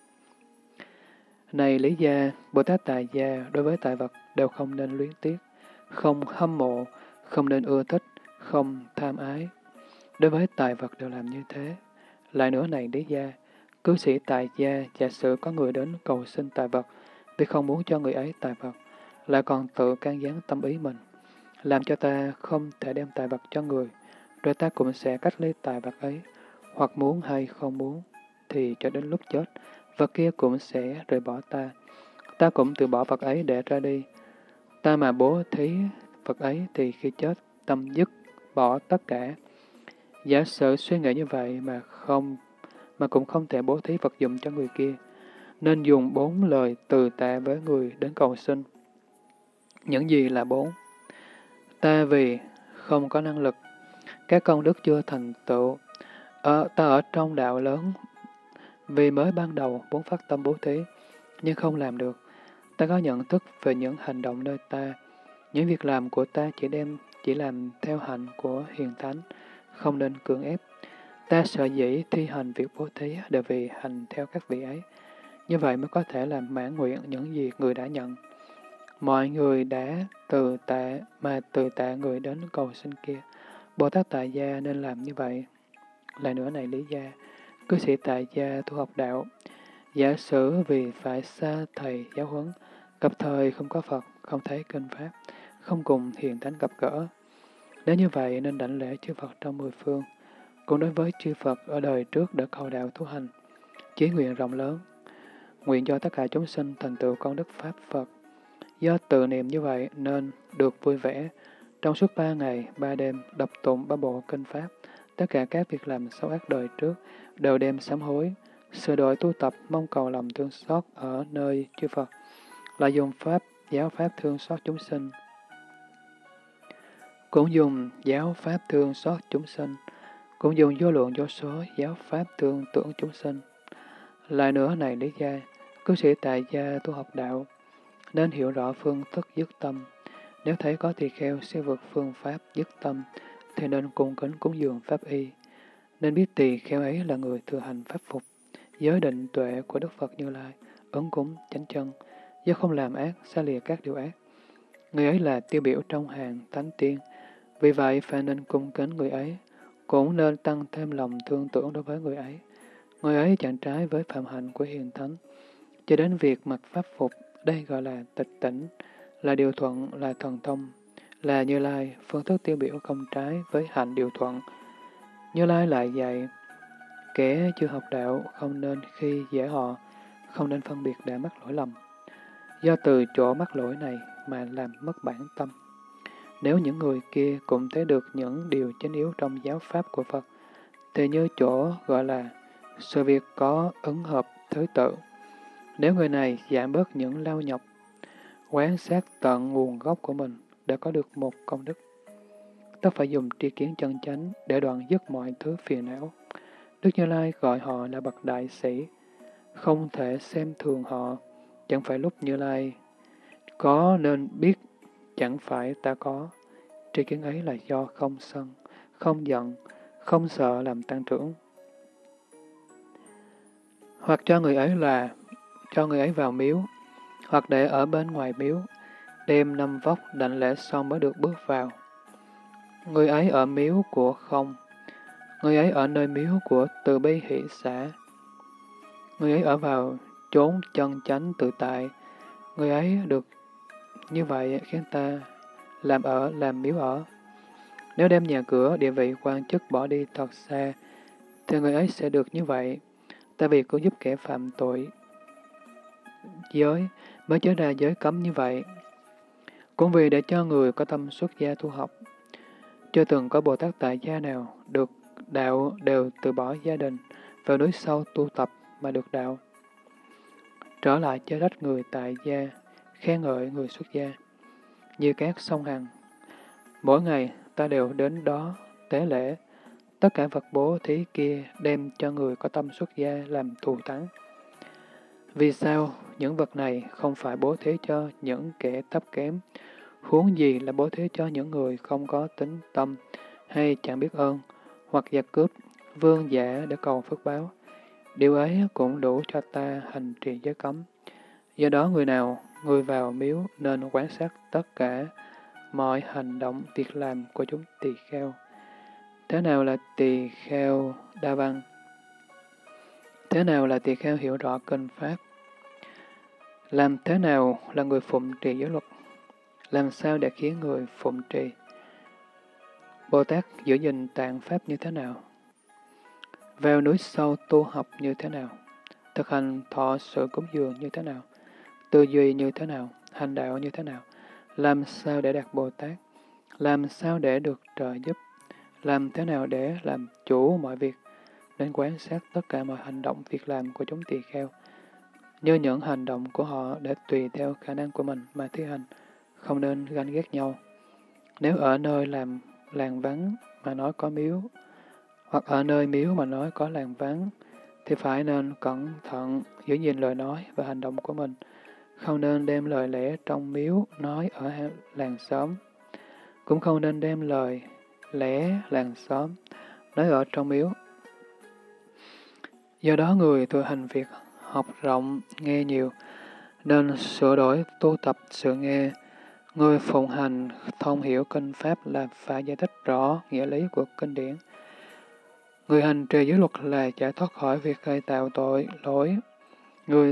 Này Lý Gia, Bồ Tát Tại Gia đối với tại vật đều không nên luyến tiếc, không hâm mộ, không nên ưa thích, không tham ái. Đối với tài vật đều làm như thế. Lại nữa này Lý Gia, cư sĩ Tại Gia giả sử có người đến cầu xin tài vật, vì không muốn cho người ấy tài vật, lại còn tự can gián tâm ý mình, làm cho ta không thể đem tài vật cho người, rồi ta cũng sẽ cách ly tài vật ấy, hoặc muốn hay không muốn, thì cho đến lúc chết, vật kia cũng sẽ rời bỏ ta. Ta cũng từ bỏ vật ấy để ra đi. Ta mà bố thí vật ấy thì khi chết, tâm dứt bỏ tất cả. Giả sử suy nghĩ như vậy mà cũng không thể bố thí vật dụng cho người kia, nên dùng 4 lời từ tạ với người đến cầu xin. Những gì là 4? Ta vì không có năng lực, các công đức chưa thành tựu, ta ở trong đạo lớn, vì mới ban đầu muốn phát tâm bố thí, nhưng không làm được. Ta có nhận thức về những hành động nơi ta, những việc làm của ta chỉ làm theo hạnh của hiền thánh, không nên cưỡng ép. Ta sợ dĩ thi hành việc bố thí đều vì hành theo các vị ấy. Như vậy mới có thể làm mãn nguyện những gì người đã nhận. Mọi người đã từ tạ người đến cầu xin kia. Bồ Tát Tại Gia nên làm như vậy. Lại nữa này Lý Gia, cư sĩ Tại Gia tu học đạo, giả sử vì phải xa thầy giáo huấn, gặp thời không có Phật, không thấy kinh pháp, không cùng hiền thánh gặp gỡ. Nếu như vậy nên đảnh lễ chư Phật trong 10 phương, cũng đối với chư Phật ở đời trước đã cầu đạo tu hành, chí nguyện rộng lớn, nguyện cho tất cả chúng sinh thành tựu con đức Pháp Phật. Do tự niệm như vậy nên được vui vẻ, trong suốt 3 ngày, 3 đêm đọc tụng 3 bộ kinh Pháp, tất cả các việc làm xấu ác đời trước đều đem sám hối, sửa đổi tu tập mong cầu lòng thương xót ở nơi chư Phật, lại dùng giáo pháp thương xót chúng sinh. Cũng dùng giáo pháp thương xót chúng sinh, cũng dùng vô lượng vô số giáo pháp thương tưởng chúng sinh. Lại nữa này Lý Gia, Cư sĩ tại gia tu học đạo, nên hiểu rõ phương thức dứt tâm. Nếu thấy có tỳ kheo sẽ vượt phương pháp dứt tâm, thì nên cung kính cúng dường pháp y. Nên biết tỳ kheo ấy là người thừa hành pháp phục, giới định tuệ của Đức Phật Như Lai, ứng cúng, chánh chân, do không làm ác, xa lìa các điều ác. Người ấy là tiêu biểu trong hàng thánh tiên, vì vậy phải nên cung kính người ấy, cũng nên tăng thêm lòng thương tưởng đối với người ấy. Người ấy chẳng trái với phạm hạnh của hiền thánh. Cho đến việc mặc pháp phục, đây gọi là tịch tỉnh, là điều thuận, là thần thông, là Như Lai, phương thức tiêu biểu không trái với hạnh điều thuận. Như Lai lại dạy, kẻ chưa học đạo không nên khi dễ họ, không nên phân biệt đã mắc lỗi lầm. Do từ chỗ mắc lỗi này mà làm mất bản tâm. Nếu những người kia cũng thấy được những điều chánh yếu trong giáo pháp của Phật, thì như chỗ gọi là sự việc có ứng hợp thứ tự. Nếu người này giảm bớt những lao nhọc, quán sát tận nguồn gốc của mình để có được một công đức, tất phải dùng tri kiến chân chánh để đoạn dứt mọi thứ phiền não. Đức Như Lai gọi họ là bậc đại sĩ, không thể xem thường họ, chẳng phải lúc Như Lai có nên biết, chẳng phải ta có. Tri kiến ấy là do không sân, không giận, không sợ làm tăng trưởng. Hoặc cho người ấy vào miếu, hoặc để ở bên ngoài miếu, đêm 5 vóc đảnh lễ xong mới được bước vào. Người ấy ở miếu của không, người ấy ở nơi miếu của từ bi hỷ xã. Người ấy ở vào chốn chân chánh tự tại, người ấy được như vậy khiến ta làm miếu ở. Nếu đem nhà cửa, địa vị, quan chức bỏ đi thật xa, thì người ấy sẽ được như vậy. Tại vì cứu giúp kẻ phạm tội giới mới chớ ra giới cấm như vậy. Cũng vì để cho người có tâm xuất gia tu học, chưa từng có Bồ Tát tại gia nào được đạo đều từ bỏ gia đình, vào núi sâu tu tập mà được đạo. Trở lại chớ trách người tại gia, khen ngợi người xuất gia. Như các sông Hằng, mỗi ngày ta đều đến đó tế lễ, tất cả vật bố thí kia đem cho người có tâm xuất gia làm thù thắng. Vì sao những vật này không phải bố thí cho những kẻ thấp kém, huống gì là bố thí cho những người không có tính tâm hay chẳng biết ơn, hoặc giặc cướp, vương giả để cầu phước báo. Điều ấy cũng đủ cho ta hành trì giới cấm. Do đó người vào miếu nên quan sát tất cả mọi hành động, việc làm của chúng tỳ kheo. Thế nào là tỳ kheo đa văn? Thế nào là tỳ kheo hiểu rõ kinh pháp? Làm thế nào là người phụng trì giới luật? Làm sao để khiến người phụng trì? Bồ Tát giữ gìn tạng pháp như thế nào? Vào núi sâu tu học như thế nào? Thực hành thọ sự cúng dường như thế nào? Tư duy như thế nào? Hành đạo như thế nào? Làm sao để đạt Bồ Tát? Làm sao để được trợ giúp? Làm thế nào để làm chủ mọi việc? Nên quan sát tất cả mọi hành động, việc làm của chúng tỳ kheo, như những hành động của họ để tùy theo khả năng của mình mà thi hành, không nên ganh ghét nhau. Nếu ở nơi làm làng vắng mà nói có miếu, hoặc ở nơi miếu mà nói có làng vắng, thì phải nên cẩn thận giữ gìn lời nói và hành động của mình, không nên đem lời lẽ trong miếu nói ở làng xóm, cũng không nên đem lời lẽ làng xóm nói ở trong miếu. Do đó người thừa hành việc học rộng, nghe nhiều, nên sửa đổi tu tập sự nghe. Người phụng hành thông hiểu kinh pháp là phải giải thích rõ nghĩa lý của kinh điển. Người hành trì giới luật là giải thoát khỏi việc gây tạo tội lỗi. Người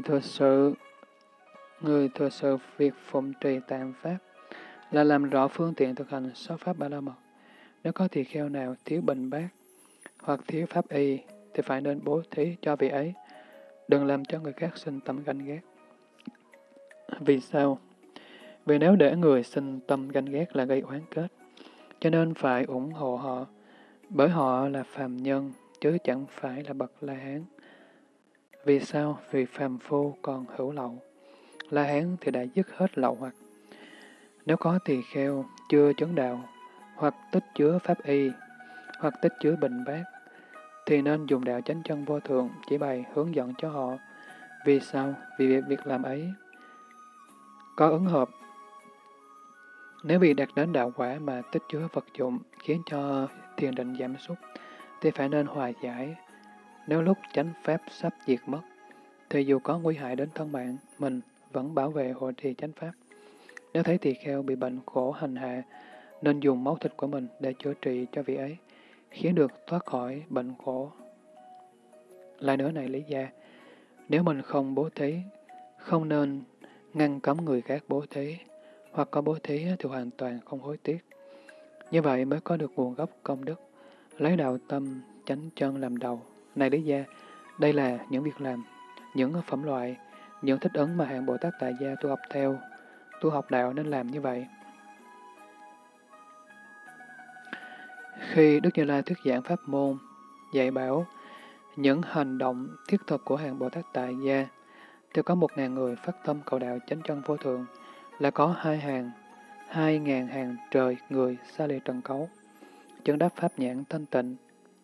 thừa sự việc phụng trì tạng pháp là làm rõ phương tiện thực hành sáu pháp ba la mật. Nếu có tỳ kheo nào thiếu bình bát hoặc thiếu pháp y thì phải nên bố thí cho vị ấy, đừng làm cho người khác sinh tâm ganh ghét. Vì sao? Vì nếu để người sinh tâm ganh ghét là gây oán kết, cho nên phải ủng hộ họ, bởi họ là phàm nhân, chứ chẳng phải là bậc La-hán. Vì sao? Vì phàm phu còn hữu lậu, La-hán thì đã dứt hết lậu hoặc. Nếu có tỳ kheo chưa chứng đạo, hoặc tích chứa pháp y, hoặc tích chứa bình bát, thì nên dùng đạo chánh chân vô thượng chỉ bày hướng dẫn cho họ. Vì sao? Vì việc làm ấy có ứng hợp. Nếu vì đạt đến đạo quả mà tích chứa vật dụng khiến cho thiền định giảm sút, thì phải nên hòa giải. Nếu lúc chánh pháp sắp diệt mất, thì dù có nguy hại đến thân mạng, mình vẫn bảo vệ hộ trì chánh pháp. Nếu thấy tỳ kheo bị bệnh khổ hành hạ, nên dùng máu thịt của mình để chữa trị cho vị ấy, khiến được thoát khỏi bệnh khổ. Lại nữa này Lý Gia, nếu mình không bố thí, không nên ngăn cấm người khác bố thí, hoặc có bố thí thì hoàn toàn không hối tiếc. Như vậy mới có được nguồn gốc công đức, lấy đạo tâm, chánh chân làm đầu. Này Lý Gia, đây là những việc làm, những phẩm loại, những thích ứng mà hạng Bồ Tát Tại Gia tu học theo, tu học đạo nên làm như vậy. Khi Đức Như Lai thuyết giảng pháp môn, dạy bảo những hành động thiết thực của hàng Bồ Tát Tại Gia, thì có 1.000 người phát tâm cầu đạo chánh chân vô thượng, là có 2.000 hàng trời người xa lìa trần cấu, chứng đắc pháp nhãn thanh tịnh.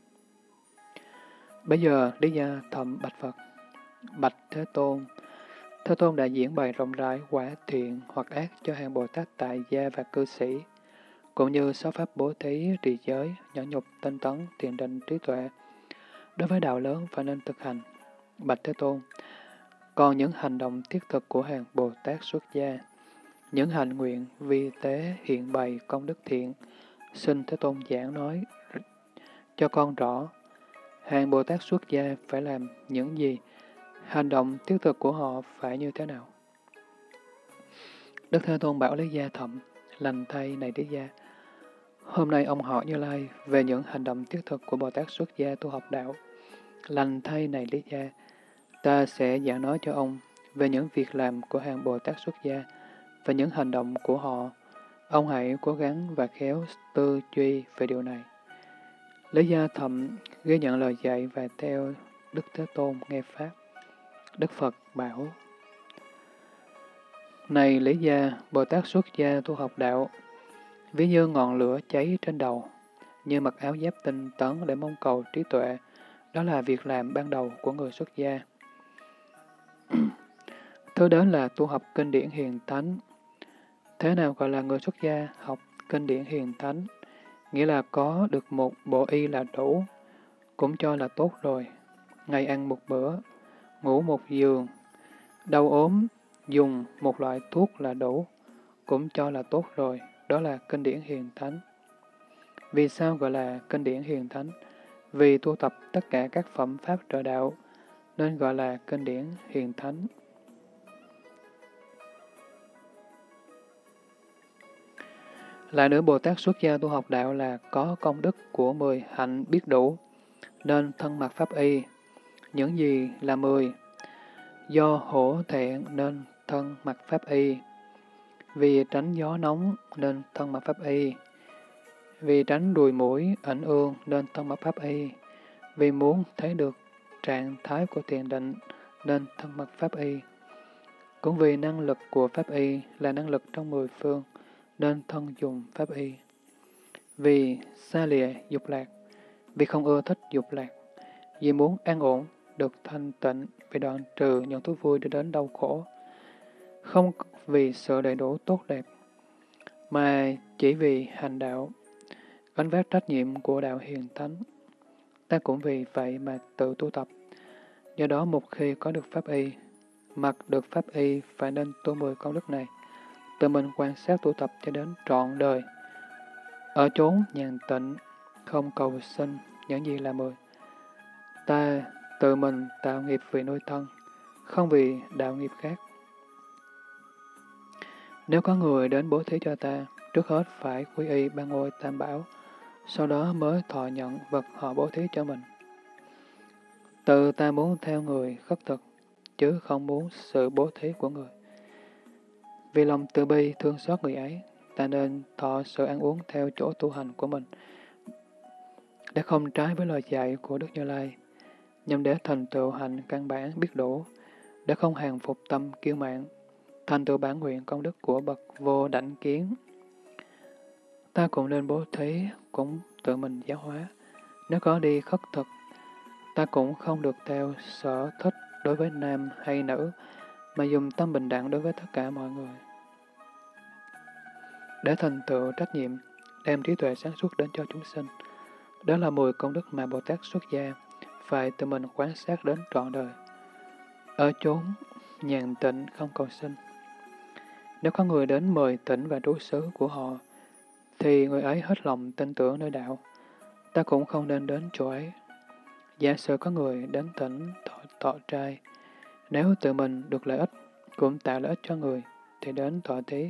Bây giờ Lý Gia thầm bạch Phật: Bạch Thế Tôn đã diễn bày rộng rãi quả thiện hoặc ác cho hàng Bồ Tát Tại Gia và cư sĩ, cũng như sáu pháp bố thí, trì giới, nhẫn nhục, tinh tấn, thiền định, trí tuệ. Đối với đạo lớn phải nên thực hành. Bạch Thế Tôn, còn những hành động thiết thực của hàng Bồ Tát xuất gia, những hạnh nguyện vi tế hiện bày công đức thiện, xin Thế Tôn giảng nói cho con rõ. Hàng Bồ Tát xuất gia phải làm những gì? Hành động thiết thực của họ phải như thế nào? Đức Thế Tôn bảo Lý Gia Thậm: Lành thay này Lý Gia, hôm nay ông hỏi Như Lai về những hành động thiết thực của Bồ Tát xuất gia tu học đạo. Lành thay này Lý Gia, ta sẽ giảng nói cho ông về những việc làm của hàng Bồ Tát xuất gia và những hành động của họ. Ông hãy cố gắng và khéo tư duy về điều này. Lý Gia Thậm ghi nhận lời dạy và theo Đức Thế Tôn nghe Pháp. Đức Phật bảo: Này Lý Gia, Bồ Tát xuất gia tu học đạo, ví như ngọn lửa cháy trên đầu, như mặc áo giáp tinh tấn để mong cầu trí tuệ. Đó là việc làm ban đầu của người xuất gia. Thứ đến là tu học kinh điển hiền thánh. Thế nào gọi là người xuất gia học kinh điển hiền thánh? Nghĩa là có được một bộ y là đủ, cũng cho là tốt rồi. Ngày ăn một bữa, ngủ một giường, đau ốm, dùng một loại thuốc là đủ, cũng cho là tốt rồi. Đó là kinh điển hiền thánh. Vì sao gọi là kinh điển hiền thánh? Vì tu tập tất cả các phẩm pháp trợ đạo, nên gọi là kinh điển hiền thánh. Lại nữa, Bồ Tát xuất gia tu học đạo là có công đức của 10 hạnh biết đủ, nên thân mặc pháp y. Những gì là 10? Do hổ thẹn nên thân mặc pháp y. Vì tránh gió nóng nên thân mặc pháp y. Vì tránh ruồi muỗi ảnh ương nên thân mặc pháp y. Vì muốn thấy được trạng thái của thiền định nên thân mặc pháp y. Cũng vì năng lực của pháp y là năng lực trong 10 phương, nên thân dùng pháp y. Vì xa lìa dục lạc, vì không ưa thích dục lạc, vì muốn an ổn, được thanh tịnh, vì đoạn trừ những thú vui để đến đau khổ, không vì sự đầy đủ tốt đẹp, mà chỉ vì hành đạo, gánh vác trách nhiệm của đạo hiền thánh. Ta cũng vì vậy mà tự tu tập. Do đó một khi có được pháp y, mặc được pháp y phải nên tu 10 công đức này, tự mình quan sát tu tập cho đến trọn đời. Ở chốn nhàn tịnh, không cầu sinh những gì là 10. Ta tự mình tạo nghiệp vì nuôi thân, không vì đạo nghiệp khác. Nếu có người đến bố thí cho ta, trước hết phải quy y ba ngôi tam bảo, sau đó mới thọ nhận vật họ bố thí cho mình. Tự ta muốn theo người khất thực, chứ không muốn sự bố thí của người. Vì lòng từ bi thương xót người ấy, ta nên thọ sự ăn uống theo chỗ tu hành của mình, để không trái với lời dạy của Đức Như Lai, nhằm để thành tựu hạnh căn bản biết đủ, để không hàng phục tâm kiêu mạn, thành tựu bản nguyện công đức của bậc vô đảnh kiến. Ta cũng nên bố thí, cũng tự mình giáo hóa. Nếu có đi khất thực, ta cũng không được theo sở thích đối với nam hay nữ, mà dùng tâm bình đẳng đối với tất cả mọi người. Để thành tựu trách nhiệm, đem trí tuệ sáng suốt đến cho chúng sinh. Đó là 10 công đức mà Bồ Tát xuất gia phải tự mình quan sát đến trọn đời. Ở chốn nhàn tịnh không cầu sinh. Nếu có người đến mời tỉnh và trú xứ của họ, thì người ấy hết lòng tin tưởng nơi đạo. Ta cũng không nên đến chỗ ấy. Giả sử có người đến tỉnh thọ trai, nếu tự mình được lợi ích, cũng tạo lợi ích cho người, thì đến thọ thí.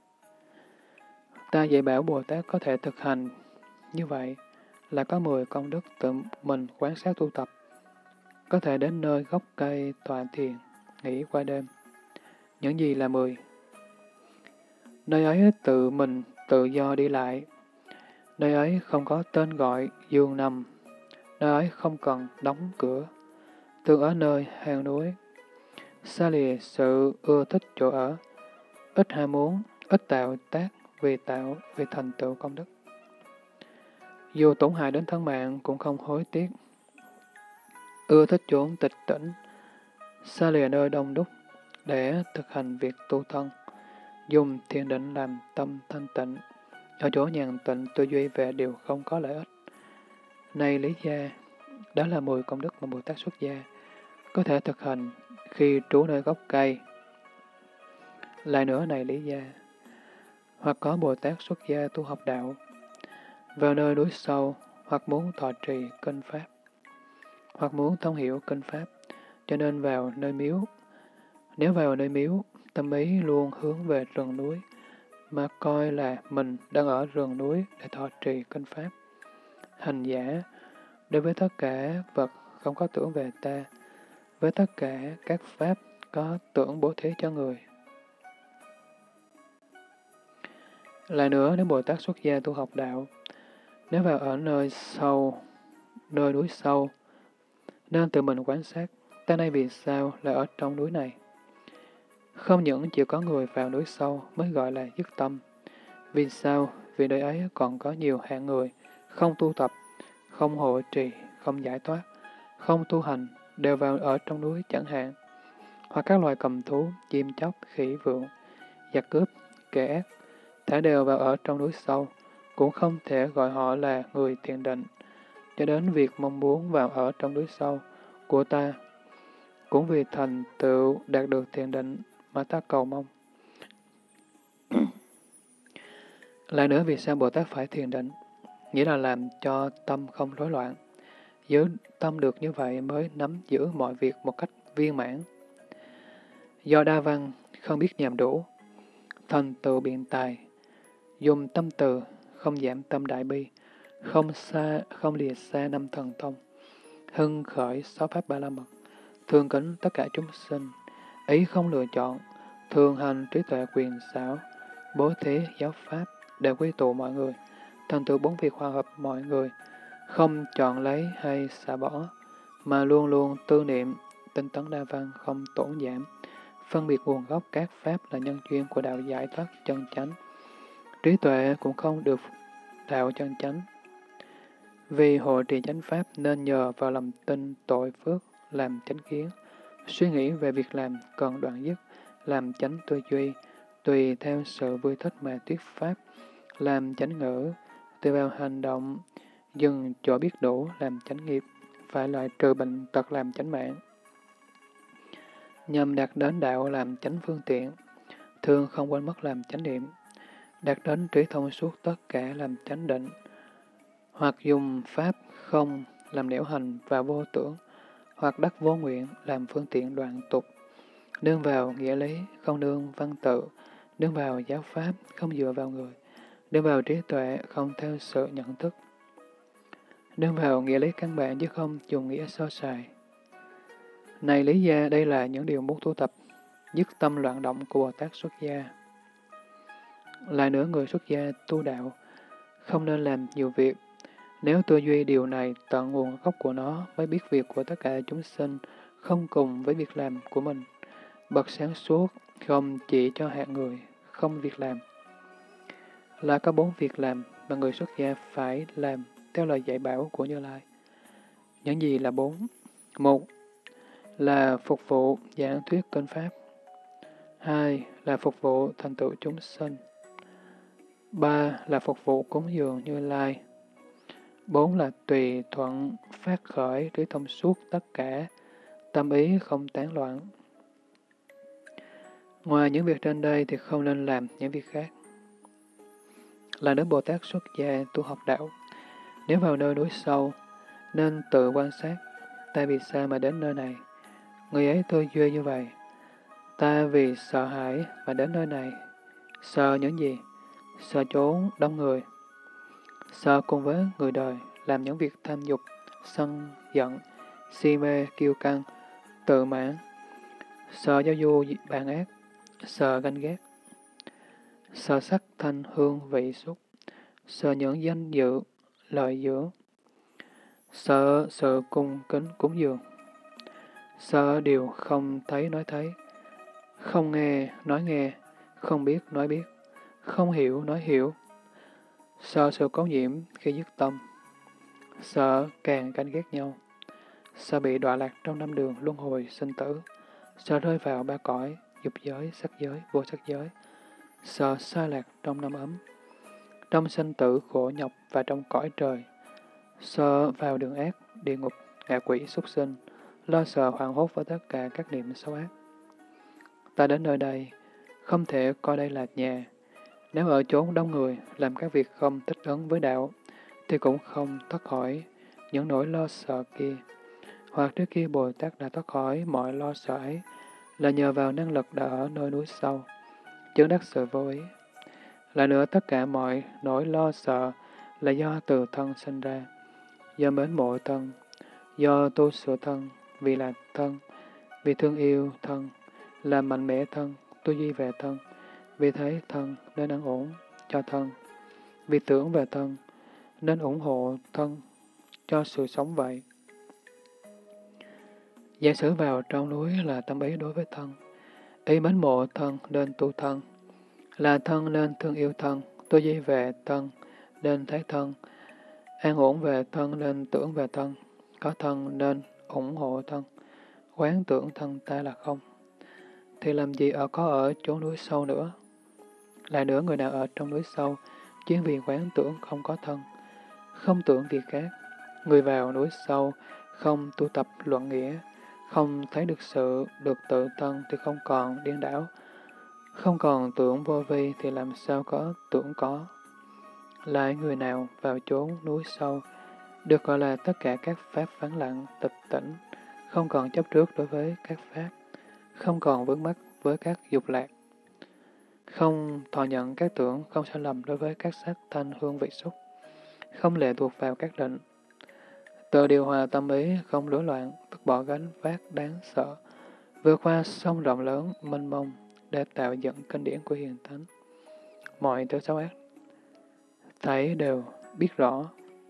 Ta dạy bảo Bồ Tát có thể thực hành như vậy là có 10 công đức tự mình quan sát tu tập, có thể đến nơi gốc cây tọa thiền, nghỉ qua đêm. Những gì là 10? Nơi ấy tự mình tự do đi lại, nơi ấy không có tên gọi giường nằm, nơi ấy không cần đóng cửa, thường ở nơi hang núi, xa lìa sự ưa thích chỗ ở, ít ham muốn, ít tạo tác vì thành tựu công đức. Dù tổn hại đến thân mạng cũng không hối tiếc, ưa thích chốn tịch tĩnh, xa lìa nơi đông đúc để thực hành việc tu thân, dùng thiền định làm tâm thanh tịnh, ở chỗ nhàn tịnh tư duy về điều không có lợi ích. Này Lý Gia, đó là 10 công đức mà Bồ Tát xuất gia có thể thực hành khi trú nơi gốc cây. Lại nữa này Lý Gia, hoặc có Bồ Tát xuất gia tu học đạo, vào nơi núi sâu, hoặc muốn thọ trì kinh Pháp, hoặc muốn thông hiểu kinh Pháp, cho nên vào nơi miếu. Nếu vào nơi miếu, tâm ý luôn hướng về rừng núi, mà coi là mình đang ở rừng núi để thọ trì kinh Pháp. Hành giả, đối với tất cả vật không có tưởng về ta, với tất cả các Pháp có tưởng bố thí cho người. Lại nữa, nếu Bồ Tát xuất gia tu học đạo, nếu vào ở nơi sâu, nơi núi sâu, nên tự mình quan sát, ta nay vì sao lại ở trong núi này? Không những chỉ có người vào núi sâu mới gọi là dứt tâm. Vì sao? Vì nơi ấy còn có nhiều hạng người, không tu tập, không hộ trì, không giải thoát, không tu hành, đều vào ở trong núi chẳng hạn. Hoặc các loài cầm thú, chim chóc, khỉ vượn, giặc cướp, kẻ ác, thả đều vào ở trong núi sâu, cũng không thể gọi họ là người thiền định. Cho đến việc mong muốn vào ở trong núi sâu của ta, cũng vì thành tựu đạt được thiền định mà ta cầu mong. Lại nữa, vì sao Bồ Tát phải thiền định? Nghĩa là làm cho tâm không rối loạn. Giữ tâm được như vậy mới nắm giữ mọi việc một cách viên mãn. Do đa văn, không biết nhàm đủ, thành tựu biện tài, dùng tâm từ, không giảm tâm đại bi, không lìa xa năm thần thông, hưng khởi sáu pháp ba la mật, thương kính tất cả chúng sinh, ý không lựa chọn, thường hành trí tuệ quyền xảo, bố thí giáo pháp, để quy tụ mọi người, thành tựu 4 việc hòa hợp mọi người, không chọn lấy hay xả bỏ, mà luôn luôn tư niệm, tinh tấn đa văn không tổn giảm, phân biệt nguồn gốc các pháp là nhân duyên của đạo giải thoát chân chánh. Trí tuệ cũng không được đạo chân chánh. Vì hộ trì chánh pháp nên nhờ vào lòng tin tội phước làm chánh kiến, suy nghĩ về việc làm cần đoạn dứt, làm chánh tư duy, tùy theo sự vui thích mà thuyết pháp, làm chánh ngữ, tùy vào hành động, dừng chỗ biết đủ làm chánh nghiệp, phải loại trừ bệnh tật làm chánh mạng. Nhằm đạt đến đạo làm chánh phương tiện, thường không quên mất làm chánh niệm, đạt đến trí thông suốt tất cả làm chánh định, hoặc dùng pháp không làm nẻo hành và vô tưởng, hoặc đắc vô nguyện làm phương tiện đoạn tục, nương vào nghĩa lý, không nương văn tự, nương vào giáo pháp, không dựa vào người, nương vào trí tuệ, không theo sự nhận thức, nương vào nghĩa lý căn bản chứ không dùng nghĩa sơ sài. Này Lý Gia, đây là những điều muốn tu tập, dứt tâm loạn động của Bồ Tát xuất gia. Lại nữa, người xuất gia tu đạo, không nên làm nhiều việc. Nếu tư duy điều này tận nguồn gốc của nó mới biết việc của tất cả chúng sinh, không cùng với việc làm của mình. Bậc sáng suốt, không chỉ cho hạng người, không việc làm. Là có 4 việc làm mà người xuất gia phải làm theo lời dạy bảo của Như Lai. Những gì là 4? 1. là phục vụ giảng thuyết kinh Pháp. 2 là phục vụ thành tựu chúng sinh. 3 là phục vụ cúng dường Như Lai. 4 là tùy thuận phát khởi trí thông suốt tất cả, tâm ý không tán loạn. Ngoài những việc trên đây thì không nên làm những việc khác. Là Đức Bồ Tát xuất gia tu học đạo, nếu vào nơi núi sâu, nên tự quan sát, ta vì sao mà đến nơi này? Người ấy tư duy như vậy. Ta vì sợ hãi mà đến nơi này. Sợ những gì? Sợ trốn đông người. Sợ cùng với người đời làm những việc tham dục, sân, giận, si mê, kiêu căng, tự mãn. Sợ giao du bản ác. Sợ ganh ghét. Sợ sắc thanh hương vị xúc. Sợ những danh dự, lợi dưỡng. Sợ sự cung kính cúng dường. Sợ điều không thấy nói thấy. Không nghe nói nghe. Không biết nói biết. Không hiểu nói hiểu. Sợ sự cố nhiễm khi dứt tâm. Sợ càng ganh ghét nhau. Sợ bị đọa lạc trong năm đường luân hồi sinh tử. Sợ rơi vào ba cõi, dục giới, sắc giới, vô sắc giới. Sợ sa lạc trong năm ấm. Trong sinh tử khổ nhọc và trong cõi trời. Sợ vào đường ác, địa ngục, ngạ quỷ, súc sinh. Lo sợ hoảng hốt với tất cả các niệm xấu ác. Ta đến nơi đây, không thể coi đây là nhà. Nếu ở chốn đông người, làm các việc không thích ứng với đạo, thì cũng không thoát khỏi những nỗi lo sợ kia. Hoặc trước kia Bồ Tát đã thoát khỏi mọi lo sợ ấy, là nhờ vào năng lực đã ở nơi núi sâu, chứng đắc sự vô ý. Lại nữa, tất cả mọi nỗi lo sợ là do từ thân sinh ra, do mến mộ thân, do tu sửa thân, vì là thân, vì thương yêu thân, làm mạnh mẽ thân, tu duy về thân, vì thấy thân nên ăn ổn cho thân, vì tưởng về thân nên ủng hộ thân cho sự sống vậy. Giả sử vào trong núi là tâm ý đối với thân, ý mến mộ thân nên tu thân, là thân nên thương yêu thân, tu duy về thân nên thấy thân, an ổn về thân nên tưởng về thân, có thân nên ủng hộ thân, quán tưởng thân ta là không. Thì làm gì có ở chốn núi sâu nữa? Lại nữa, người nào ở trong núi sâu, chuyên vì quán tưởng không có thân, không tưởng việc khác. Người vào núi sâu, không tu tập luận nghĩa, không thấy được sự được tự thân thì không còn điên đảo, không còn tưởng vô vi thì làm sao có tưởng có. Lại người nào vào chốn núi sâu, được gọi là tất cả các pháp vắng lặng, tịch tỉnh, không còn chấp trước đối với các pháp, không còn vướng mắc với các dục lạc, không thọ nhận các tưởng, không sai lầm đối với các sắc thanh hương vị xúc, không lệ thuộc vào các định, tự điều hòa tâm ý, không rối loạn, vứt bỏ gánh vác đáng sợ, vượt qua sông rộng lớn, mênh mông, để tạo dựng kinh điển của hiền thánh. Mọi thứ xấu ác, thấy đều biết rõ.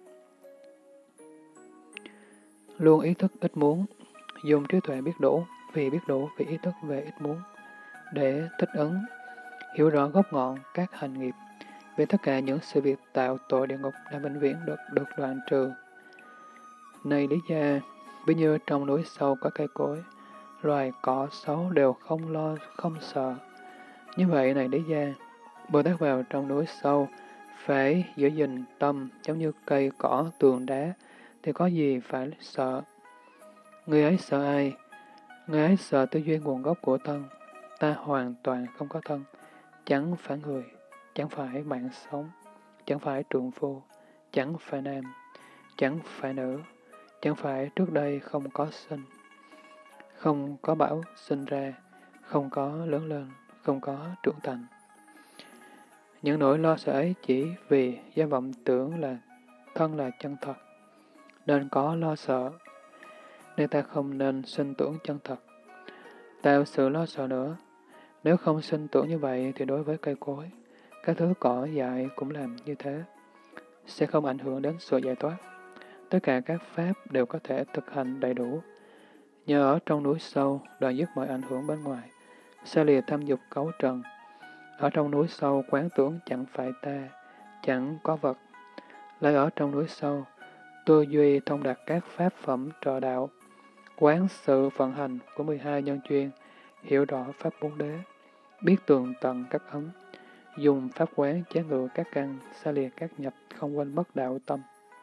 Luôn ý thức ít muốn, dùng trí tuệ biết đủ, vì ý thức về ít muốn, để thích ứng, hiểu rõ gốc ngọn các hành nghiệp, về tất cả những sự việc tạo tội địa ngục đã vĩnh viễn được đoạn trừ. Này Lý Gia, ví như trong núi sâu có cây cối, loài cỏ xấu đều không lo, không sợ. Như vậy này Lý Gia, Bồ Tát vào trong núi sâu, phải giữ gìn tâm giống như cây cỏ tường đá, thì có gì phải sợ. Người ấy sợ ai? Người ấy sợ tư duy nguồn gốc của thân. Ta hoàn toàn không có thân, chẳng phải người, chẳng phải mạng sống, chẳng phải trượng phu, chẳng phải nam, chẳng phải nữ, chẳng phải trước đây không có sinh, không có bảo sinh ra, không có lớn lên, không có trưởng thành. Những nỗi lo sợ ấy chỉ vì do vọng tưởng là thân là chân thật, nên có lo sợ, nên ta không nên sinh tưởng chân thật, tạo sự lo sợ nữa. Nếu không sinh tưởng như vậy thì đối với cây cối, các thứ cỏ dại cũng làm như thế, sẽ không ảnh hưởng đến sự giải thoát. Tất cả các pháp đều có thể thực hành đầy đủ. Nhờ ở trong núi sâu, đoạn dứt mọi ảnh hưởng bên ngoài, xa lìa tham dục cấu trần. Ở trong núi sâu, quán tưởng chẳng phải ta, chẳng có vật. Lại ở trong núi sâu, tư duy thông đạt các pháp phẩm trợ đạo, quán sự vận hành của 12 nhân duyên, hiểu rõ pháp bốn đế, biết tường tận các ấn, dùng pháp quán chế ngự các căn, xa lìa các nhập, không quên mất đạo tâm.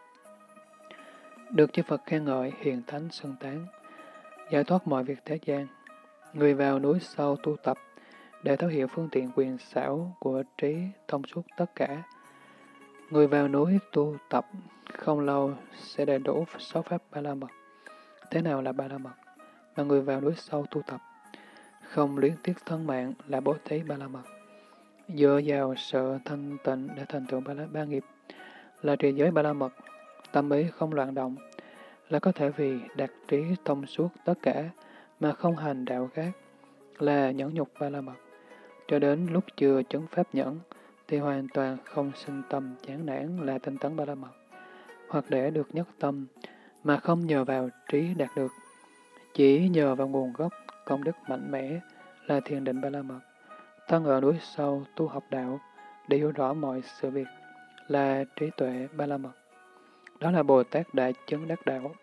Được chư Phật khen ngợi, hiền thánh xưng tán, giải thoát mọi việc thế gian. Người vào núi sâu tu tập, để thấu hiểu phương tiện quyền xảo của trí thông suốt tất cả. Người vào núi tu tập, không lâu sẽ đầy đủ 6 pháp ba la mật. Thế nào là ba la mật? Là người vào núi sâu tu tập, không luyến tiếc thân mạng là bố thí ba la mật. Dựa vào sự thanh tịnh để thành tựu ba nghiệp là trì giới ba la mật. Tâm ý không loạn động là có thể vì đạt trí thông suốt tất cả mà không hành đạo khác là nhẫn nhục ba la mật. Cho đến lúc chưa chứng pháp nhẫn thì hoàn toàn không sinh tâm chán nản là tinh tấn ba la mật. Hoặc để được nhất tâm mà không nhờ vào trí đạt được, chỉ nhờ vào nguồn gốc công đức mạnh mẽ là thiền định ba la mật. Thân ở núi sâu tu học đạo để hiểu rõ mọi sự việc là trí tuệ ba la mật. Đó là Bồ Tát đã chứng đắc đạo.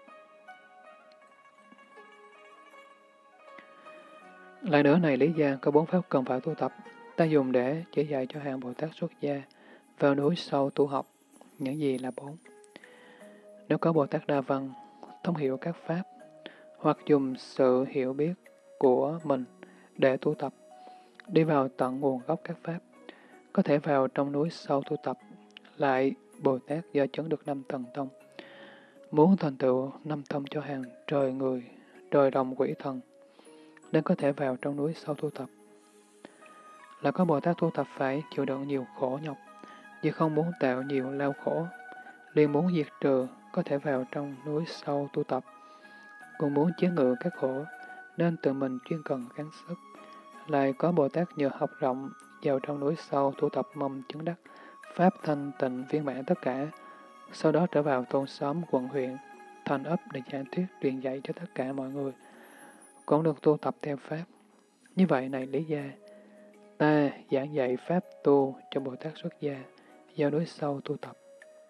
Lại nữa này Lý Gia, có 4 pháp cần phải tu tập, ta dùng để chỉ dạy cho hàng Bồ Tát xuất gia vào núi sâu tu học. Những gì là 4? Nếu có Bồ Tát Đa Văn, thông hiểu các pháp, hoặc dùng sự hiểu biết của mình để tu tập, đi vào tận nguồn gốc các pháp, có thể vào trong núi sâu tu tập. Lại, Bồ Tát do chứng được 5 thần thông, muốn thành tựu 5 thông cho hàng trời người, trời đồng quỷ thần, nên có thể vào trong núi sâu tu tập. Là có Bồ Tát tu tập phải chịu đựng nhiều khổ nhọc, vì không muốn tạo nhiều lao khổ, liền muốn diệt trừ, có thể vào trong núi sâu tu tập. Cũng muốn chế ngự các khổ, nên tự mình chuyên cần gắng sức. Lại có Bồ Tát nhờ học rộng, vào trong núi sâu tu tập mong chứng đắc, pháp thanh tịnh viên mãn tất cả, sau đó trở vào thôn xóm quận huyện, thành ấp để giảng thuyết truyền dạy cho tất cả mọi người, cũng được tu tập theo pháp. Như vậy này Lý Gia, ta giảng dạy pháp tu cho Bồ Tát xuất gia, vào núi sâu tu tập.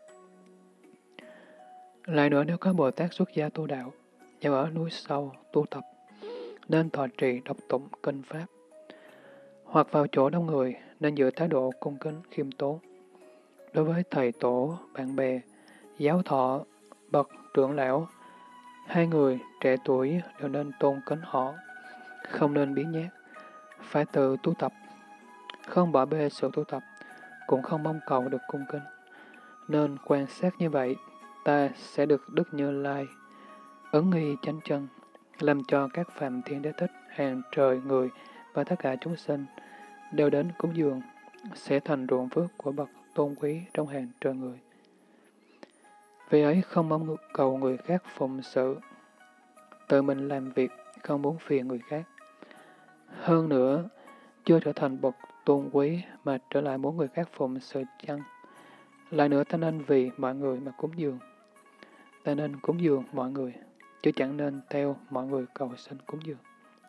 Lại nữa, nếu có Bồ Tát xuất gia tu đạo, vào ở núi sâu tu tập, nên thọ trì đọc tụng kinh pháp, hoặc vào chỗ đông người, nên giữ thái độ cung kính khiêm tốn. Đối với thầy tổ, bạn bè, giáo thọ, bậc trưởng lão, hai người trẻ tuổi đều nên tôn kính họ, không nên biếng nhác, phải tự tu tập, không bỏ bê sự tu tập, cũng không mong cầu được cung kính. Nên quan sát như vậy, ta sẽ được Đức Như Lai, ứng nghi chánh chân, làm cho các phạm thiên đế thích, hàng trời người và tất cả chúng sinh đều đến cúng dường, sẽ thành ruộng phước của bậc tôn quý trong hàng trời người. Vì ấy không mong cầu người khác phụng sự, tự mình làm việc, không muốn phiền người khác. Hơn nữa, chưa trở thành bậc tôn quý mà trở lại muốn người khác phụng sự chăng? Lại nữa ta nên vì mọi người mà cúng dường. Ta nên cúng dường mọi người, chứ chẳng nên theo mọi người cầu xin cúng dường.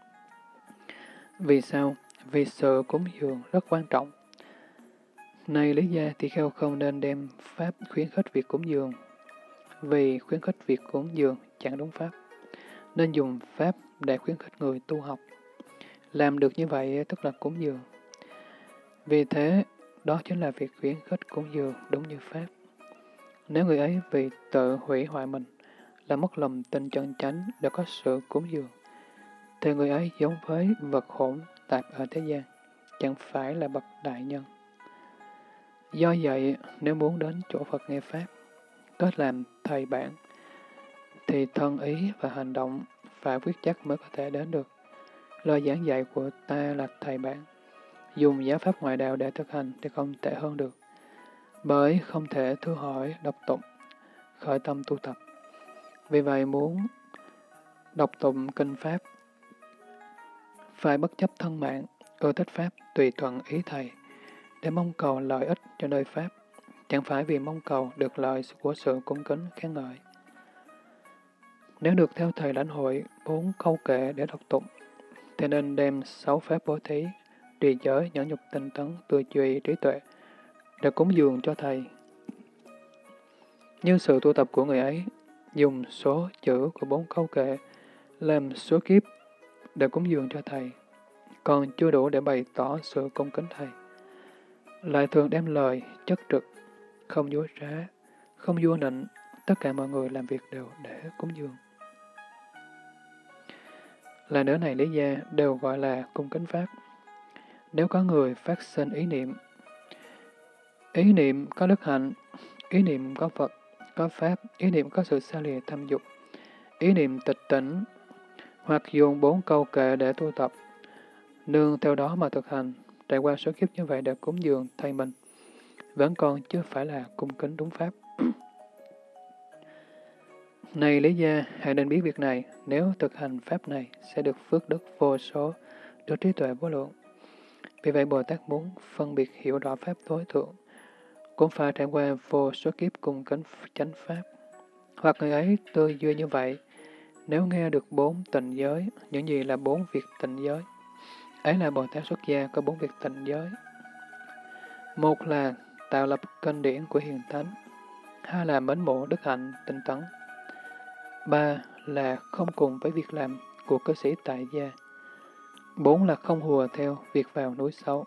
Vì sao? Vì sự cúng dường rất quan trọng. Này Lý Gia, tỳ kheo không nên đem pháp khuyến khích việc cúng dường, vì khuyến khích việc cúng dường chẳng đúng pháp. Nên dùng pháp để khuyến khích người tu học. Làm được như vậy tức là cúng dường. Vì thế, đó chính là việc khuyến khích cúng dường đúng như pháp. Nếu người ấy vì tự hủy hoại mình, là mất lòng tin chân chánh để có sự cúng dường, thì người ấy giống với vật hỗn tạp ở thế gian, chẳng phải là bậc đại nhân. Do vậy, nếu muốn đến chỗ Phật nghe Pháp, kết làm thầy bạn, thì thân ý và hành động phải quyết chắc mới có thể đến được. Lời giảng dạy của ta là thầy bạn, dùng giáo pháp ngoại đạo để thực hành thì không tệ hơn được, bởi không thể thưa hỏi, đọc tụng, khởi tâm tu tập. Vì vậy muốn đọc tụng kinh Pháp, phải bất chấp thân mạng, ưa thích Pháp tùy thuận ý thầy, để mong cầu lợi ích cho nơi Pháp, chẳng phải vì mong cầu được lợi của sự cung kính khen ngợi. Nếu được theo thầy lãnh hội 4 câu kệ để đọc tụng, thì nên đem 6 pháp bố thí, trì giới, nhẫn nhục, tinh tấn, tư duy, trí tuệ, để cúng dường cho thầy. Như sự tu tập của người ấy, dùng số chữ của 4 câu kệ làm số kiếp để cúng dường cho thầy, còn chưa đủ để bày tỏ sự cung kính thầy. Lại thường đem lời chất trực, không dối trá, không vua nịnh, tất cả mọi người làm việc đều để cúng dường. Là nửa này lý gia đều gọi là cung kính pháp. Nếu có người phát sinh ý niệm có đức hạnh, ý niệm có Phật, có Pháp, ý niệm có sự xa lìa tham dục, ý niệm tịch tỉnh, hoặc dùng 4 câu kệ để tu tập, nương theo đó mà thực hành, trải qua số kiếp như vậy để cúng dường thầy mình, vẫn còn chưa phải là cung kính đúng pháp. Này Lý Gia, hãy nên biết việc này, nếu thực hành pháp này sẽ được phước đức vô số, được trí tuệ vô lượng. Vì vậy Bồ Tát muốn phân biệt hiểu rõ pháp tối thượng, cũng phải trải qua vô số kiếp cung kính chánh pháp. Hoặc người ấy tư duy như vậy, nếu nghe được 4 tịnh giới, những gì là 4 việc tịnh giới? Ấy là Bồ Tát xuất gia có 4 việc tịnh giới. Một là tạo lập kinh điển của hiền thánh, hai là mến mộ đức hạnh tinh tấn, ba là không cùng với việc làm của cư sĩ tại gia, bốn là không hùa theo việc vào núi sâu.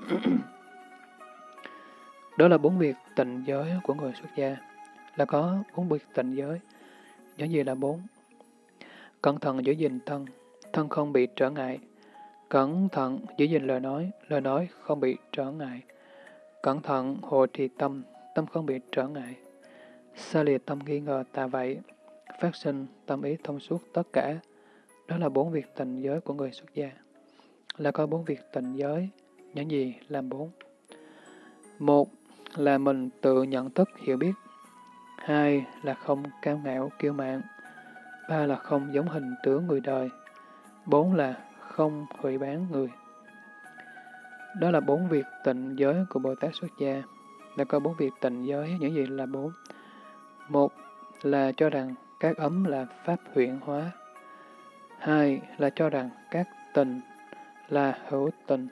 Đó là 4 việc tịnh giới của người xuất gia, là có 4 việc tịnh giới. Những gì là 4? Cẩn thận giữ gìn thân, thân không bị trở ngại. Cẩn thận giữ gìn lời nói không bị trở ngại. Cẩn thận hộ trì tâm, tâm không bị trở ngại. Xa lìa tâm nghi ngờ tà vậy, phát sinh tâm ý thông suốt tất cả. Đó là 4 việc tịnh giới của người xuất gia. Là có 4 việc tịnh giới. Những gì làm 4? Một là mình tự nhận thức hiểu biết. Hai là không cao ngạo kiêu mạn. Ba là không giống hình tướng người đời. 4 là không hủy bán người. Đó là 4 việc tịnh giới của Bồ Tát xuất gia. Đã có 4 việc tịnh giới, những gì là 4? Một là cho rằng các ấm là pháp huyễn hóa. Hai là cho rằng các tình là hữu tình.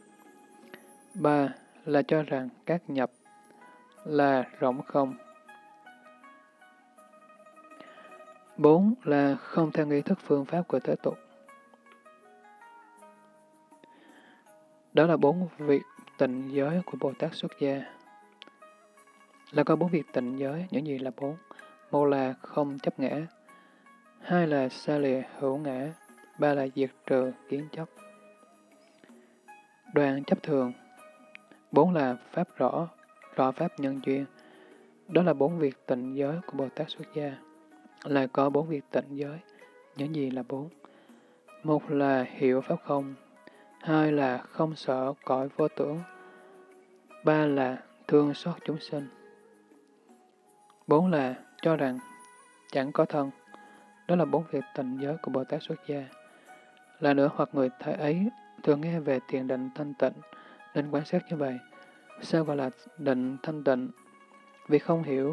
Ba là cho rằng các nhập là rỗng không. 4 là không theo nghi thức phương pháp của thế tục. Đó là 4 việc tịnh giới của Bồ Tát xuất gia. Là có 4 việc tịnh giới, những gì là 4? Một là không chấp ngã, hai là xa lìa hữu ngã, ba là diệt trừ kiến chấp. Đoạn chấp thường. 4 là pháp rõ, rõ pháp nhân duyên. Đó là 4 việc tịnh giới của Bồ Tát xuất gia. Là có 4 việc tịnh giới, những gì là 4? Một là hiểu pháp không, hai là không sợ cõi vô tưởng, ba là thương xót chúng sinh, 4 là cho rằng chẳng có thân. Đó là 4 việc tịnh giới của Bồ Tát xuất gia. Là nữa, hoặc người thầy ấy thường nghe về thiền định thanh tịnh, nên quan sát như vậy. Sao gọi là định thanh tịnh? Vì không hiểu,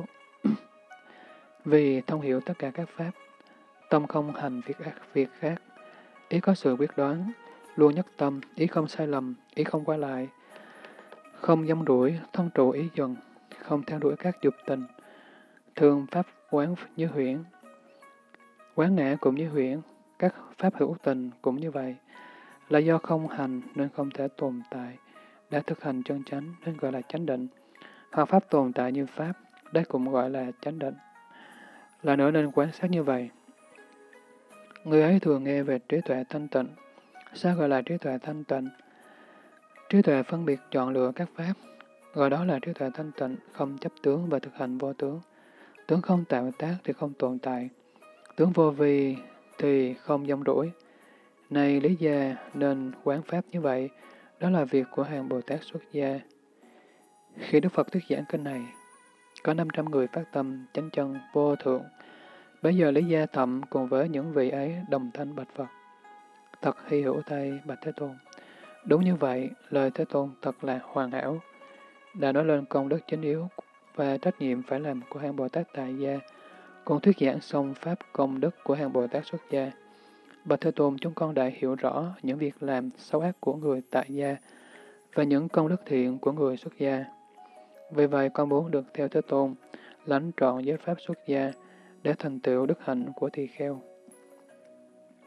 vì thông hiểu tất cả các pháp, tâm không hành việc khác, ý có sự quyết đoán, luôn nhất tâm, ý không sai lầm, ý không qua lại, không dâm đuổi, thân trụ ý dần, không theo đuổi các dục tình, thường pháp quán như huyễn, quán ngã cũng như huyễn, các pháp hữu tình cũng như vậy. Là do không hành nên không thể tồn tại, đã thực hành chân chánh nên gọi là chánh định, hoặc pháp tồn tại như pháp, đây cũng gọi là chánh định. Là nữa nên quan sát như vậy. Người ấy thường nghe về trí tuệ thanh tịnh. Sao gọi là trí tuệ thanh tịnh? Trí tuệ phân biệt chọn lựa các pháp, gọi đó là trí tuệ thanh tịnh, không chấp tướng và thực hành vô tướng. Tướng không tạo tác thì không tồn tại, tướng vô vi thì không dông đuổi. Này Lý Gia, nên quán pháp như vậy, đó là việc của hàng Bồ Tát xuất gia. Khi Đức Phật thuyết giảng kinh này, có 500 người phát tâm chánh chân vô thượng. Bây giờ Lý Gia Thậm cùng với những vị ấy đồng thanh bạch Phật. Thật hy hữu thay bạch Thế Tôn. Đúng như vậy, lời Thế Tôn thật là hoàn hảo. Đã nói lên công đức chính yếu và trách nhiệm phải làm của hàng Bồ Tát tại gia, cùng thuyết giảng xong pháp công đức của hàng Bồ Tát xuất gia. Bạch Thế Tôn, chúng con đã hiểu rõ những việc làm xấu ác của người tại gia và những công đức thiện của người xuất gia. Vì vậy, con muốn được theo Thế Tôn, lãnh trọn giới pháp xuất gia để thành tựu đức hạnh của tỳ kheo.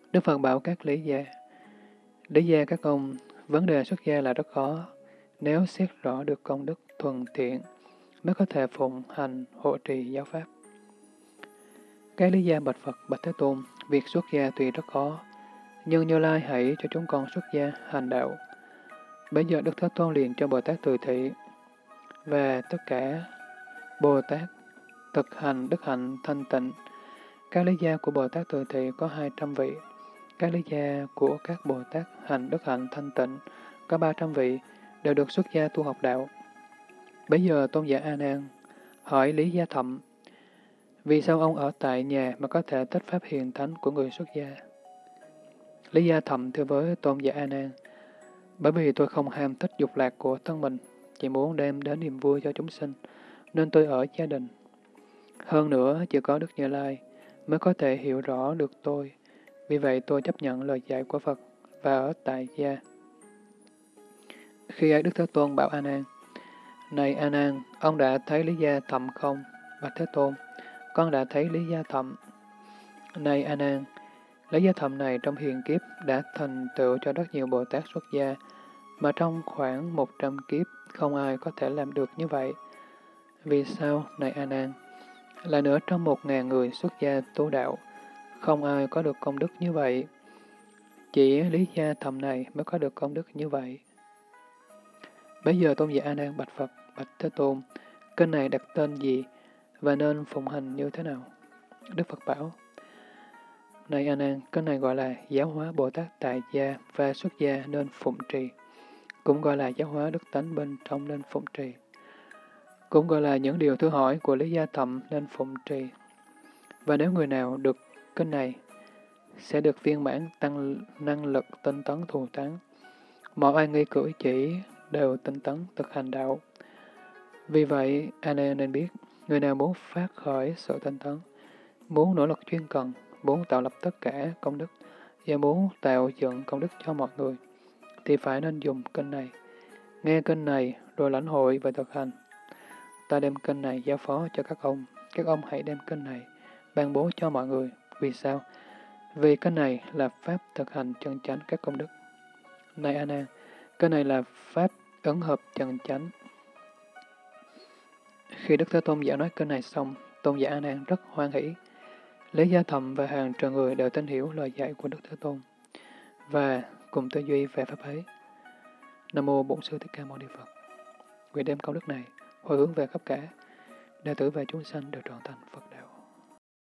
Đức Phật bảo các lý gia các ông, vấn đề xuất gia là rất khó, nếu xét rõ được công đức thuần thiện mới có thể phụng hành hộ trì giáo pháp. Các lý gia bạch Phật, bạch Thế Tôn, việc xuất gia tuy rất khó, nhưng Như Lai hãy cho chúng con xuất gia hành đạo. Bây giờ Đức Thế Tôn liền cho Bồ Tát Từ Thị và tất cả Bồ Tát thực hành đức hạnh thanh tịnh. Các lý gia của Bồ Tát Từ Thị có 200 vị. Các lý gia của các Bồ Tát hành đức hạnh thanh tịnh có 300 vị, đều được xuất gia tu học đạo. Bây giờ Tôn giả A Nan hỏi Lý Gia Thậm, vì sao ông ở tại nhà mà có thể tích pháp hiền thánh của người xuất gia? Lý Gia Thậm thưa với Tôn giả A Nan, bởi vì tôi không ham thích dục lạc của thân mình, chỉ muốn đem đến niềm vui cho chúng sinh, nên tôi ở gia đình. Hơn nữa, chỉ có Đức Như Lai mới có thể hiểu rõ được tôi, vì vậy tôi chấp nhận lời dạy của Phật và ở tại gia. Khi ấy Đức Thế Tôn bảo A Nan, này A Nan, ông đã thấy Lý Gia Thậm không? Bạch Thế Tôn, con đã thấy Lý Gia Thậm. Này A Nan, Lý Gia Thậm này trong hiền kiếp đã thành tựu cho rất nhiều Bồ Tát xuất gia, mà trong khoảng 100 kiếp không ai có thể làm được như vậy. Vì sao, này A Nan? Lại nữa trong 1000 người xuất gia tu đạo, không ai có được công đức như vậy. Chỉ Lý Gia Thậm này mới có được công đức như vậy. Bây giờ Tôn giả A Nan bạch Phật, bạch Thế Tôn, kinh này đặt tên gì và nên phụng hành như thế nào? Đức Phật bảo, này A Nan, kinh này gọi là giáo hóa Bồ Tát tại gia và xuất gia nên phụng trì, cũng gọi là giáo hóa đức tánh bên trong nên phụng trì, cũng gọi là những điều thưa hỏi của Lý Gia Thậm nên phụng trì. Và nếu người nào được kinh này, sẽ được viên mãn tăng năng lực tinh tấn thù thắng. Mọi ai nghi cử chỉ đều tinh tấn thực hành đạo. Vì vậy, A Nan nên biết, người nào muốn phát khởi sự tinh tấn, muốn nỗ lực chuyên cần, muốn tạo lập tất cả công đức, và muốn tạo dựng công đức cho mọi người, thì phải nên dùng kinh này. Nghe kinh này rồi lãnh hội và thực hành. Ta đem kinh này giao phó cho các ông hãy đem kinh này ban bố cho mọi người. Vì sao? Vì kinh này là pháp thực hành chân chánh các công đức. Này A Nan, kinh này là pháp ấn hợp chân chánh. Khi Đức Thế Tôn giảng nói kinh này xong, Tôn giả A Nan rất hoan hỷ. Lý Gia Thậm và hàng triệu người đều tin hiểu lời dạy của Đức Thế Tôn và cùng tư duy về pháp ấy. Nam mô Bổn Sư Thích Ca Mâu Ni Phật. Nguyện đem công đức này hồi hướng về khắp cả đệ tử và chúng sanh đều trọn thành Phật đạo.